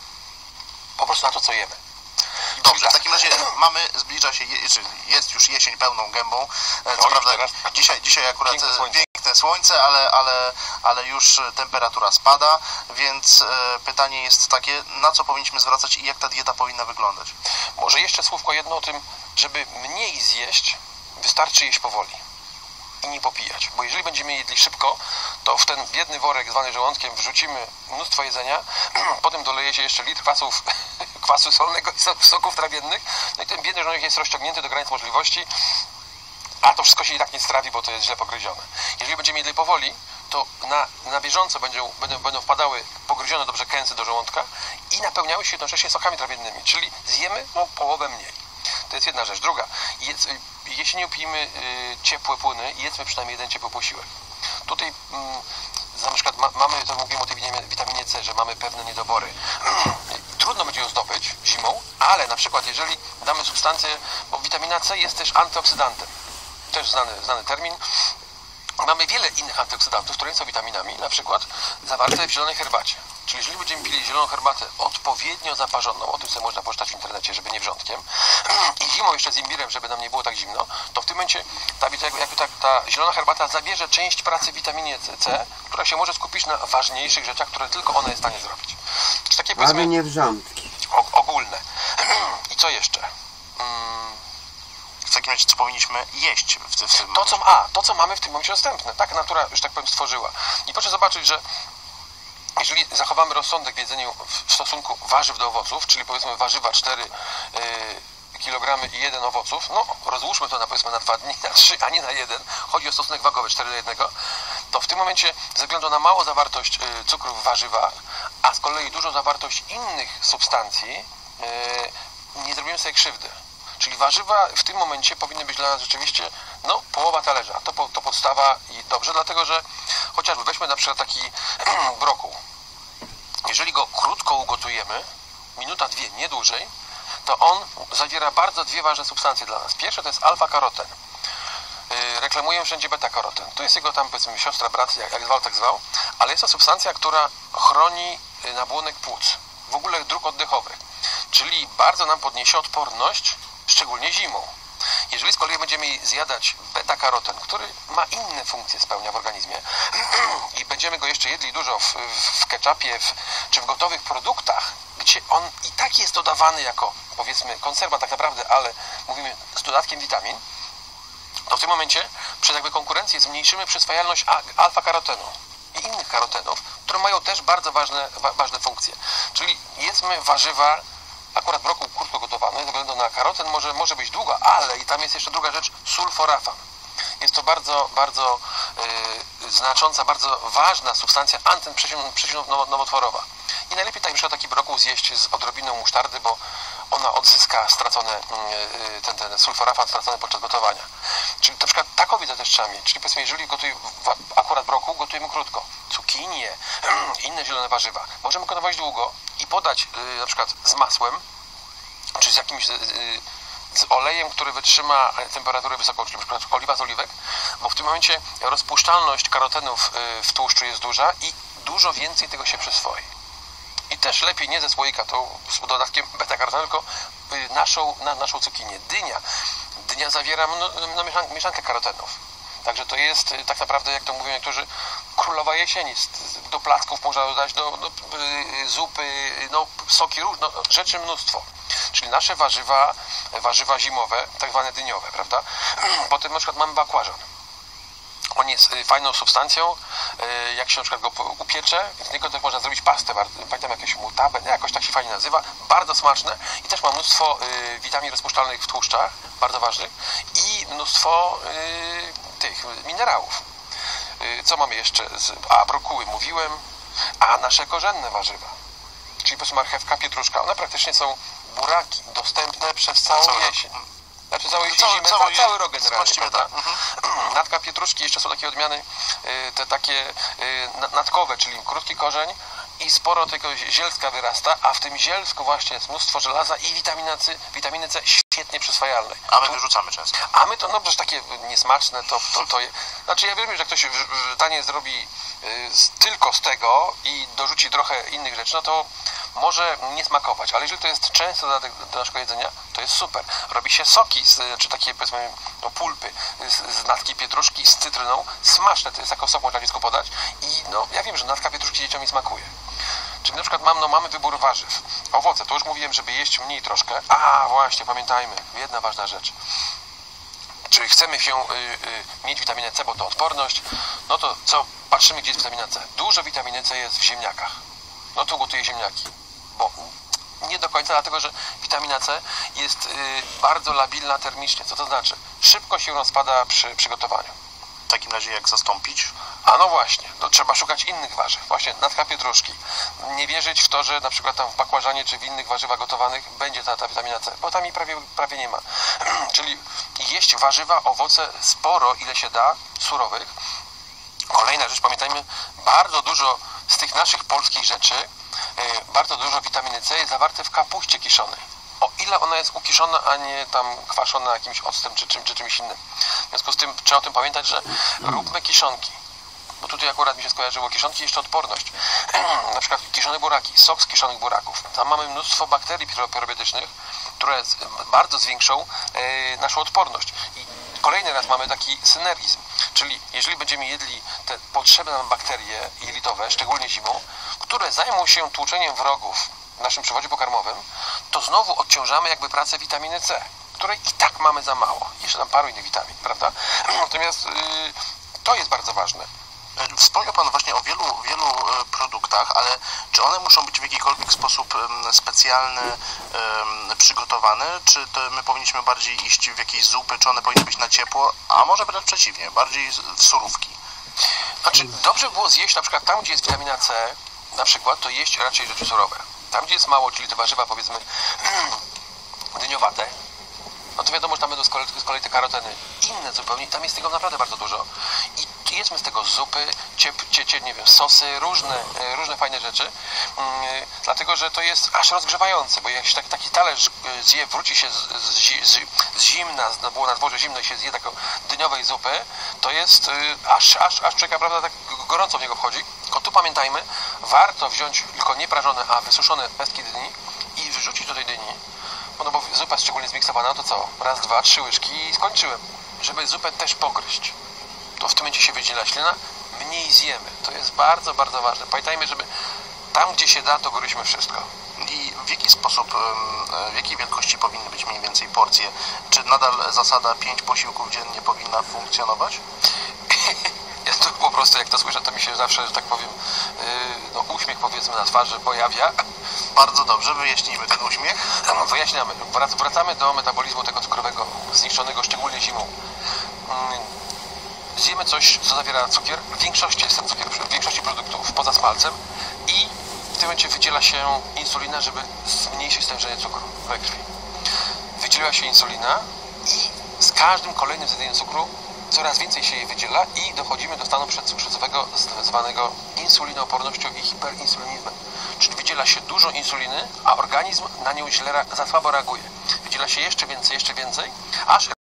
Po prostu na to, co jemy. Dobrze, w takim razie mamy, zbliża się, je, czy jest już jesień pełną gębą. E, Co O, prawda teraz dzisiaj, dzisiaj akurat piękne piękne słońce. słońce, piękne słońce ale, ale, ale już temperatura spada, więc e, pytanie jest takie, na co powinniśmy zwracać i jak ta dieta powinna wyglądać? Może jeszcze słówko jedno o tym, żeby mniej zjeść, wystarczy jeść powoli i nie popijać. Bo jeżeli będziemy jedli szybko, to w ten biedny worek zwany żołądkiem wrzucimy mnóstwo jedzenia, potem doleje się jeszcze litr kwasów, kwasu solnego i so- soków trawiennych, no i ten biedny żołądek jest rozciągnięty do granic możliwości, a to wszystko się i tak nie strawi, bo to jest źle pogryzione. Jeżeli będziemy jedli powoli, to na, na bieżąco będą, będą, będą wpadały pogryzione dobrze kęsy do żołądka i napełniały się jednocześnie sokami trawiennymi, czyli zjemy no, połowę mniej. To jest jedna rzecz. Druga, jedz, jeśli nie pijemy y, ciepłe płyny, jedzmy przynajmniej jeden ciepły posiłek. Tutaj y, na przykład ma, mamy, to mówimy o tej witaminie, witaminie C, że mamy pewne niedobory. Trudno będzie ją zdobyć zimą, ale na przykład jeżeli damy substancję, bo witamina C jest też antyoksydantem, też znany, znany termin. Mamy wiele innych antyoksydantów, które nie są witaminami, na przykład zawarte w zielonej herbacie. Czyli jeżeli będziemy pili zieloną herbatę odpowiednio zaparzoną, o tym sobie można poczytać w internecie, żeby nie wrzątkiem, i zimą jeszcze z imbirem, żeby nam nie było tak zimno, to w tym momencie ta, jakby ta, ta zielona herbata zabierze część pracy w witaminie C, która się może skupić na ważniejszych rzeczach, które tylko ona jest w stanie zrobić. Czyli takie powiedzmy Ale nie wrzątki. o, ogólne. I co jeszcze? Hmm. W takim razie co powinniśmy jeść w, w tym To co, a, to, co mamy w tym momencie dostępne. Tak natura, że tak powiem, stworzyła. I proszę zobaczyć, że jeżeli zachowamy rozsądek w jedzeniu w stosunku warzyw do owoców, czyli powiedzmy warzywa cztery kilogramy i jeden owoców, no rozłóżmy to na powiedzmy na dwa dni, na trzy, a nie na jeden. Chodzi o stosunek wagowy cztery do jednego. To w tym momencie ze względu na małą zawartość y, cukru w warzywach, a z kolei dużą zawartość innych substancji, y, nie zrobimy sobie krzywdy. Czyli warzywa w tym momencie powinny być dla nas rzeczywiście no, połowa talerza. To, to podstawa i dobrze, dlatego że chociażby weźmy na przykład taki brokuł. Jeżeli go krótko ugotujemy, minuta, dwie, nie dłużej, to on zawiera bardzo dwie ważne substancje dla nas. Pierwsze to jest alfa-karoten. Yy, reklamuję wszędzie beta-karoten. Tu jest jego tam powiedzmy siostra, brat, jak, jak zwał, tak zwał, ale jest to substancja, która chroni nabłonek płuc. W ogóle dróg oddechowych. czyli bardzo nam podniesie odporność, szczególnie zimą. Jeżeli z kolei będziemy zjadać beta-karoten, który ma inne funkcje, spełnia w organizmie i będziemy go jeszcze jedli dużo w, w ketchupie w, czy w gotowych produktach, gdzie on i tak jest dodawany jako, powiedzmy, konserwa tak naprawdę, ale mówimy z dodatkiem witamin, to w tym momencie przez jakby konkurencję zmniejszymy przyswajalność alfa-karotenu i innych karotenów, które mają też bardzo ważne, wa, ważne funkcje. Czyli jedzmy warzywa, akurat brokuł krótko gotowany, ze względu na karoten może, może być długo, ale i tam jest jeszcze druga rzecz, sulforafan. Jest to bardzo, bardzo yy, znacząca, bardzo ważna substancja antynowotworowa. I najlepiej tak, na przykład taki brokuł zjeść z odrobiną musztardy, bo ona odzyska stracone, yy, ten, ten sulforafan stracony podczas gotowania. Czyli na przykład taką wiedzę też trzeba mieć. Czyli powiedzmy, jeżeli gotujemy akurat brokuł, gotujemy krótko. Cukinie, inne zielone warzywa. Możemy gotować długo i podać yy, na przykład z masłem, czy z jakimś yy, z olejem, który wytrzyma temperaturę wysoką, czyli na przykład oliwa z oliwek, bo w tym momencie rozpuszczalność karotenów w tłuszczu jest duża i dużo więcej tego się przyswoi. I też lepiej nie ze słoika, to z dodatkiem beta-karotenu, tylko naszą, na, naszą cukinię. Dynia. Dynia zawiera no, mieszankę karotenów. Także to jest tak naprawdę, jak to mówią niektórzy, królowa jesieni. Do placków można dodać, do, do zupy, no, soki, no, rzeczy mnóstwo. Czyli nasze warzywa, warzywa zimowe, tak zwane dyniowe, prawda? Potem na przykład mamy bakłażan. On jest fajną substancją, jak się na przykład go upiecze, z niego też można zrobić pastę, pamiętam jakieś mutabę, jakoś tak się fajnie nazywa, bardzo smaczne i też ma mnóstwo witamin rozpuszczalnych w tłuszczach, bardzo ważnych i mnóstwo tych minerałów. Co mamy jeszcze? A brokuły mówiłem, a nasze korzenne warzywa, czyli po prostu marchewka, pietruszka, one praktycznie są buraki dostępne przez całą cały jesień. Znaczy całą jesień, zimę, cały, cały rok generalnie, prawda? Mhm. Natka pietruszki, jeszcze są takie odmiany, te takie natkowe, czyli krótki korzeń i sporo tego zielska wyrasta, a w tym zielsku właśnie jest mnóstwo żelaza i witaminy C, witaminy C świetnie przyswajalnej. A my wyrzucamy często. A my to, no przecież takie niesmaczne, to, to, to znaczy ja wiem, że jak ktoś danie zrobi tylko z tego i dorzuci trochę innych rzeczy, no to może nie smakować, ale jeżeli to jest często dodatek do naszego jedzenia, to jest super. Robi się soki, z, czy takie powiedzmy no, pulpy z, z natki pietruszki z cytryną, smaczne to jest, jako sok można dziecku podać i no ja wiem, że natka pietruszki dzieciom nie smakuje. Czyli na przykład mam, no, mamy wybór warzyw. Owoce, to już mówiłem, żeby jeść mniej troszkę. A właśnie, pamiętajmy, jedna ważna rzecz. Czy chcemy się y, y, mieć witaminę C, bo to odporność, no to co, patrzymy, gdzie jest witamina C. Dużo witaminy C jest w ziemniakach. No to gotuję ziemniaki, bo nie do końca, dlatego że witamina C jest y, bardzo labilna termicznie. Co to znaczy? Szybko się rozpada przy przygotowaniu. W takim razie jak zastąpić? A no właśnie, to trzeba szukać innych warzyw. Właśnie natka pietruszki. Nie wierzyć w to, że na przykład tam w bakłażanie czy w innych warzywach gotowanych będzie ta, ta witamina C, bo tam jej prawie, prawie nie ma. Czyli jeść warzywa, owoce sporo, ile się da, surowych. Kolejna rzecz, pamiętajmy, bardzo dużo z tych naszych polskich rzeczy, yy, bardzo dużo witaminy C jest zawarte w kapuście kiszonej. O ile ona jest ukiszona, a nie tam kwaszona jakimś octem czy, czym, czy czymś innym. W związku z tym trzeba o tym pamiętać, że róbmy kiszonki. Bo tutaj akurat mi się skojarzyło kiszonki, jeszcze odporność. Na przykład kiszone buraki, sok z kiszonych buraków. Tam mamy mnóstwo bakterii probiotycznych, które bardzo zwiększą yy, naszą odporność. I kolejny raz mamy taki synergizm. Czyli jeżeli będziemy jedli te potrzebne nam bakterie jelitowe, szczególnie zimą, które zajmą się tłuczeniem wrogów w naszym przewodzie pokarmowym, to znowu odciążamy jakby pracę witaminy C, której i tak mamy za mało. Jeszcze tam paru innych witamin, prawda? Natomiast yy, to jest bardzo ważne. Wspomniał Pan właśnie o wielu, wielu produktach, ale czy one muszą być w jakikolwiek sposób specjalny, przygotowane, czy to my powinniśmy bardziej iść w jakieś zupy, czy one powinny być na ciepło, a może wręcz przeciwnie, bardziej w surówki? Znaczy, dobrze było zjeść na przykład tam, gdzie jest witamina C, na przykład, to jeść raczej rzeczy surowe. Tam, gdzie jest mało, czyli te warzywa, powiedzmy, dyniowate, no to wiadomo, że tam będą z kolei, z kolei te karoteny inne zupełnie, tam jest tego naprawdę bardzo dużo. I jedzmy z tego zupy, ciep, cie, nie wiem, sosy, różne, różne fajne rzeczy, yy, dlatego, że to jest aż rozgrzewające, bo jak się taki, taki talerz zje, wróci się z, z, z, z zimna, z, było na dworze zimno i się zje taką dyniowej zupy, to jest yy, aż, aż, aż człowieka, prawda, tak gorąco w niego wchodzi. Tylko tu pamiętajmy, warto wziąć tylko nie prażone, a wysuszone pestki dyni i wrzucić do tej dyni zupa szczególnie zmiksowana, to co? Raz, dwa, trzy łyżki i skończyłem. Żeby zupę też pogryźć, to w tym momencie się wydziela ślina, mniej zjemy. To jest bardzo, bardzo ważne. Pamiętajmy, żeby tam, gdzie się da, to gryźmy wszystko. I w jaki sposób, w jakiej wielkości powinny być mniej więcej porcje? Czy nadal zasada pięć posiłków dziennie powinna funkcjonować? Ja to po prostu, jak to słyszę, to mi się zawsze, że tak powiem, no, uśmiech powiedzmy na twarzy pojawia. Bardzo dobrze, wyjaśnijmy ten uśmiech. No, wyjaśniamy. Wracamy do metabolizmu tego cukrowego, zniszczonego szczególnie zimą. Zjemy coś, co zawiera cukier. W większości jest ten cukier, w większości produktów poza smalcem i w tym momencie wydziela się insulina, żeby zmniejszyć stężenie cukru we krwi. Wydzieliła się insulina i z każdym kolejnym zjedzeniem cukru coraz więcej się jej wydziela i dochodzimy do stanu przedcukrzycowego zwanego insulinoopornością i hiperinsulinizmem. Czyli wydziela się dużo insuliny, a organizm na nią źle, za słabo reaguje. Wydziela się jeszcze więcej, jeszcze więcej, aż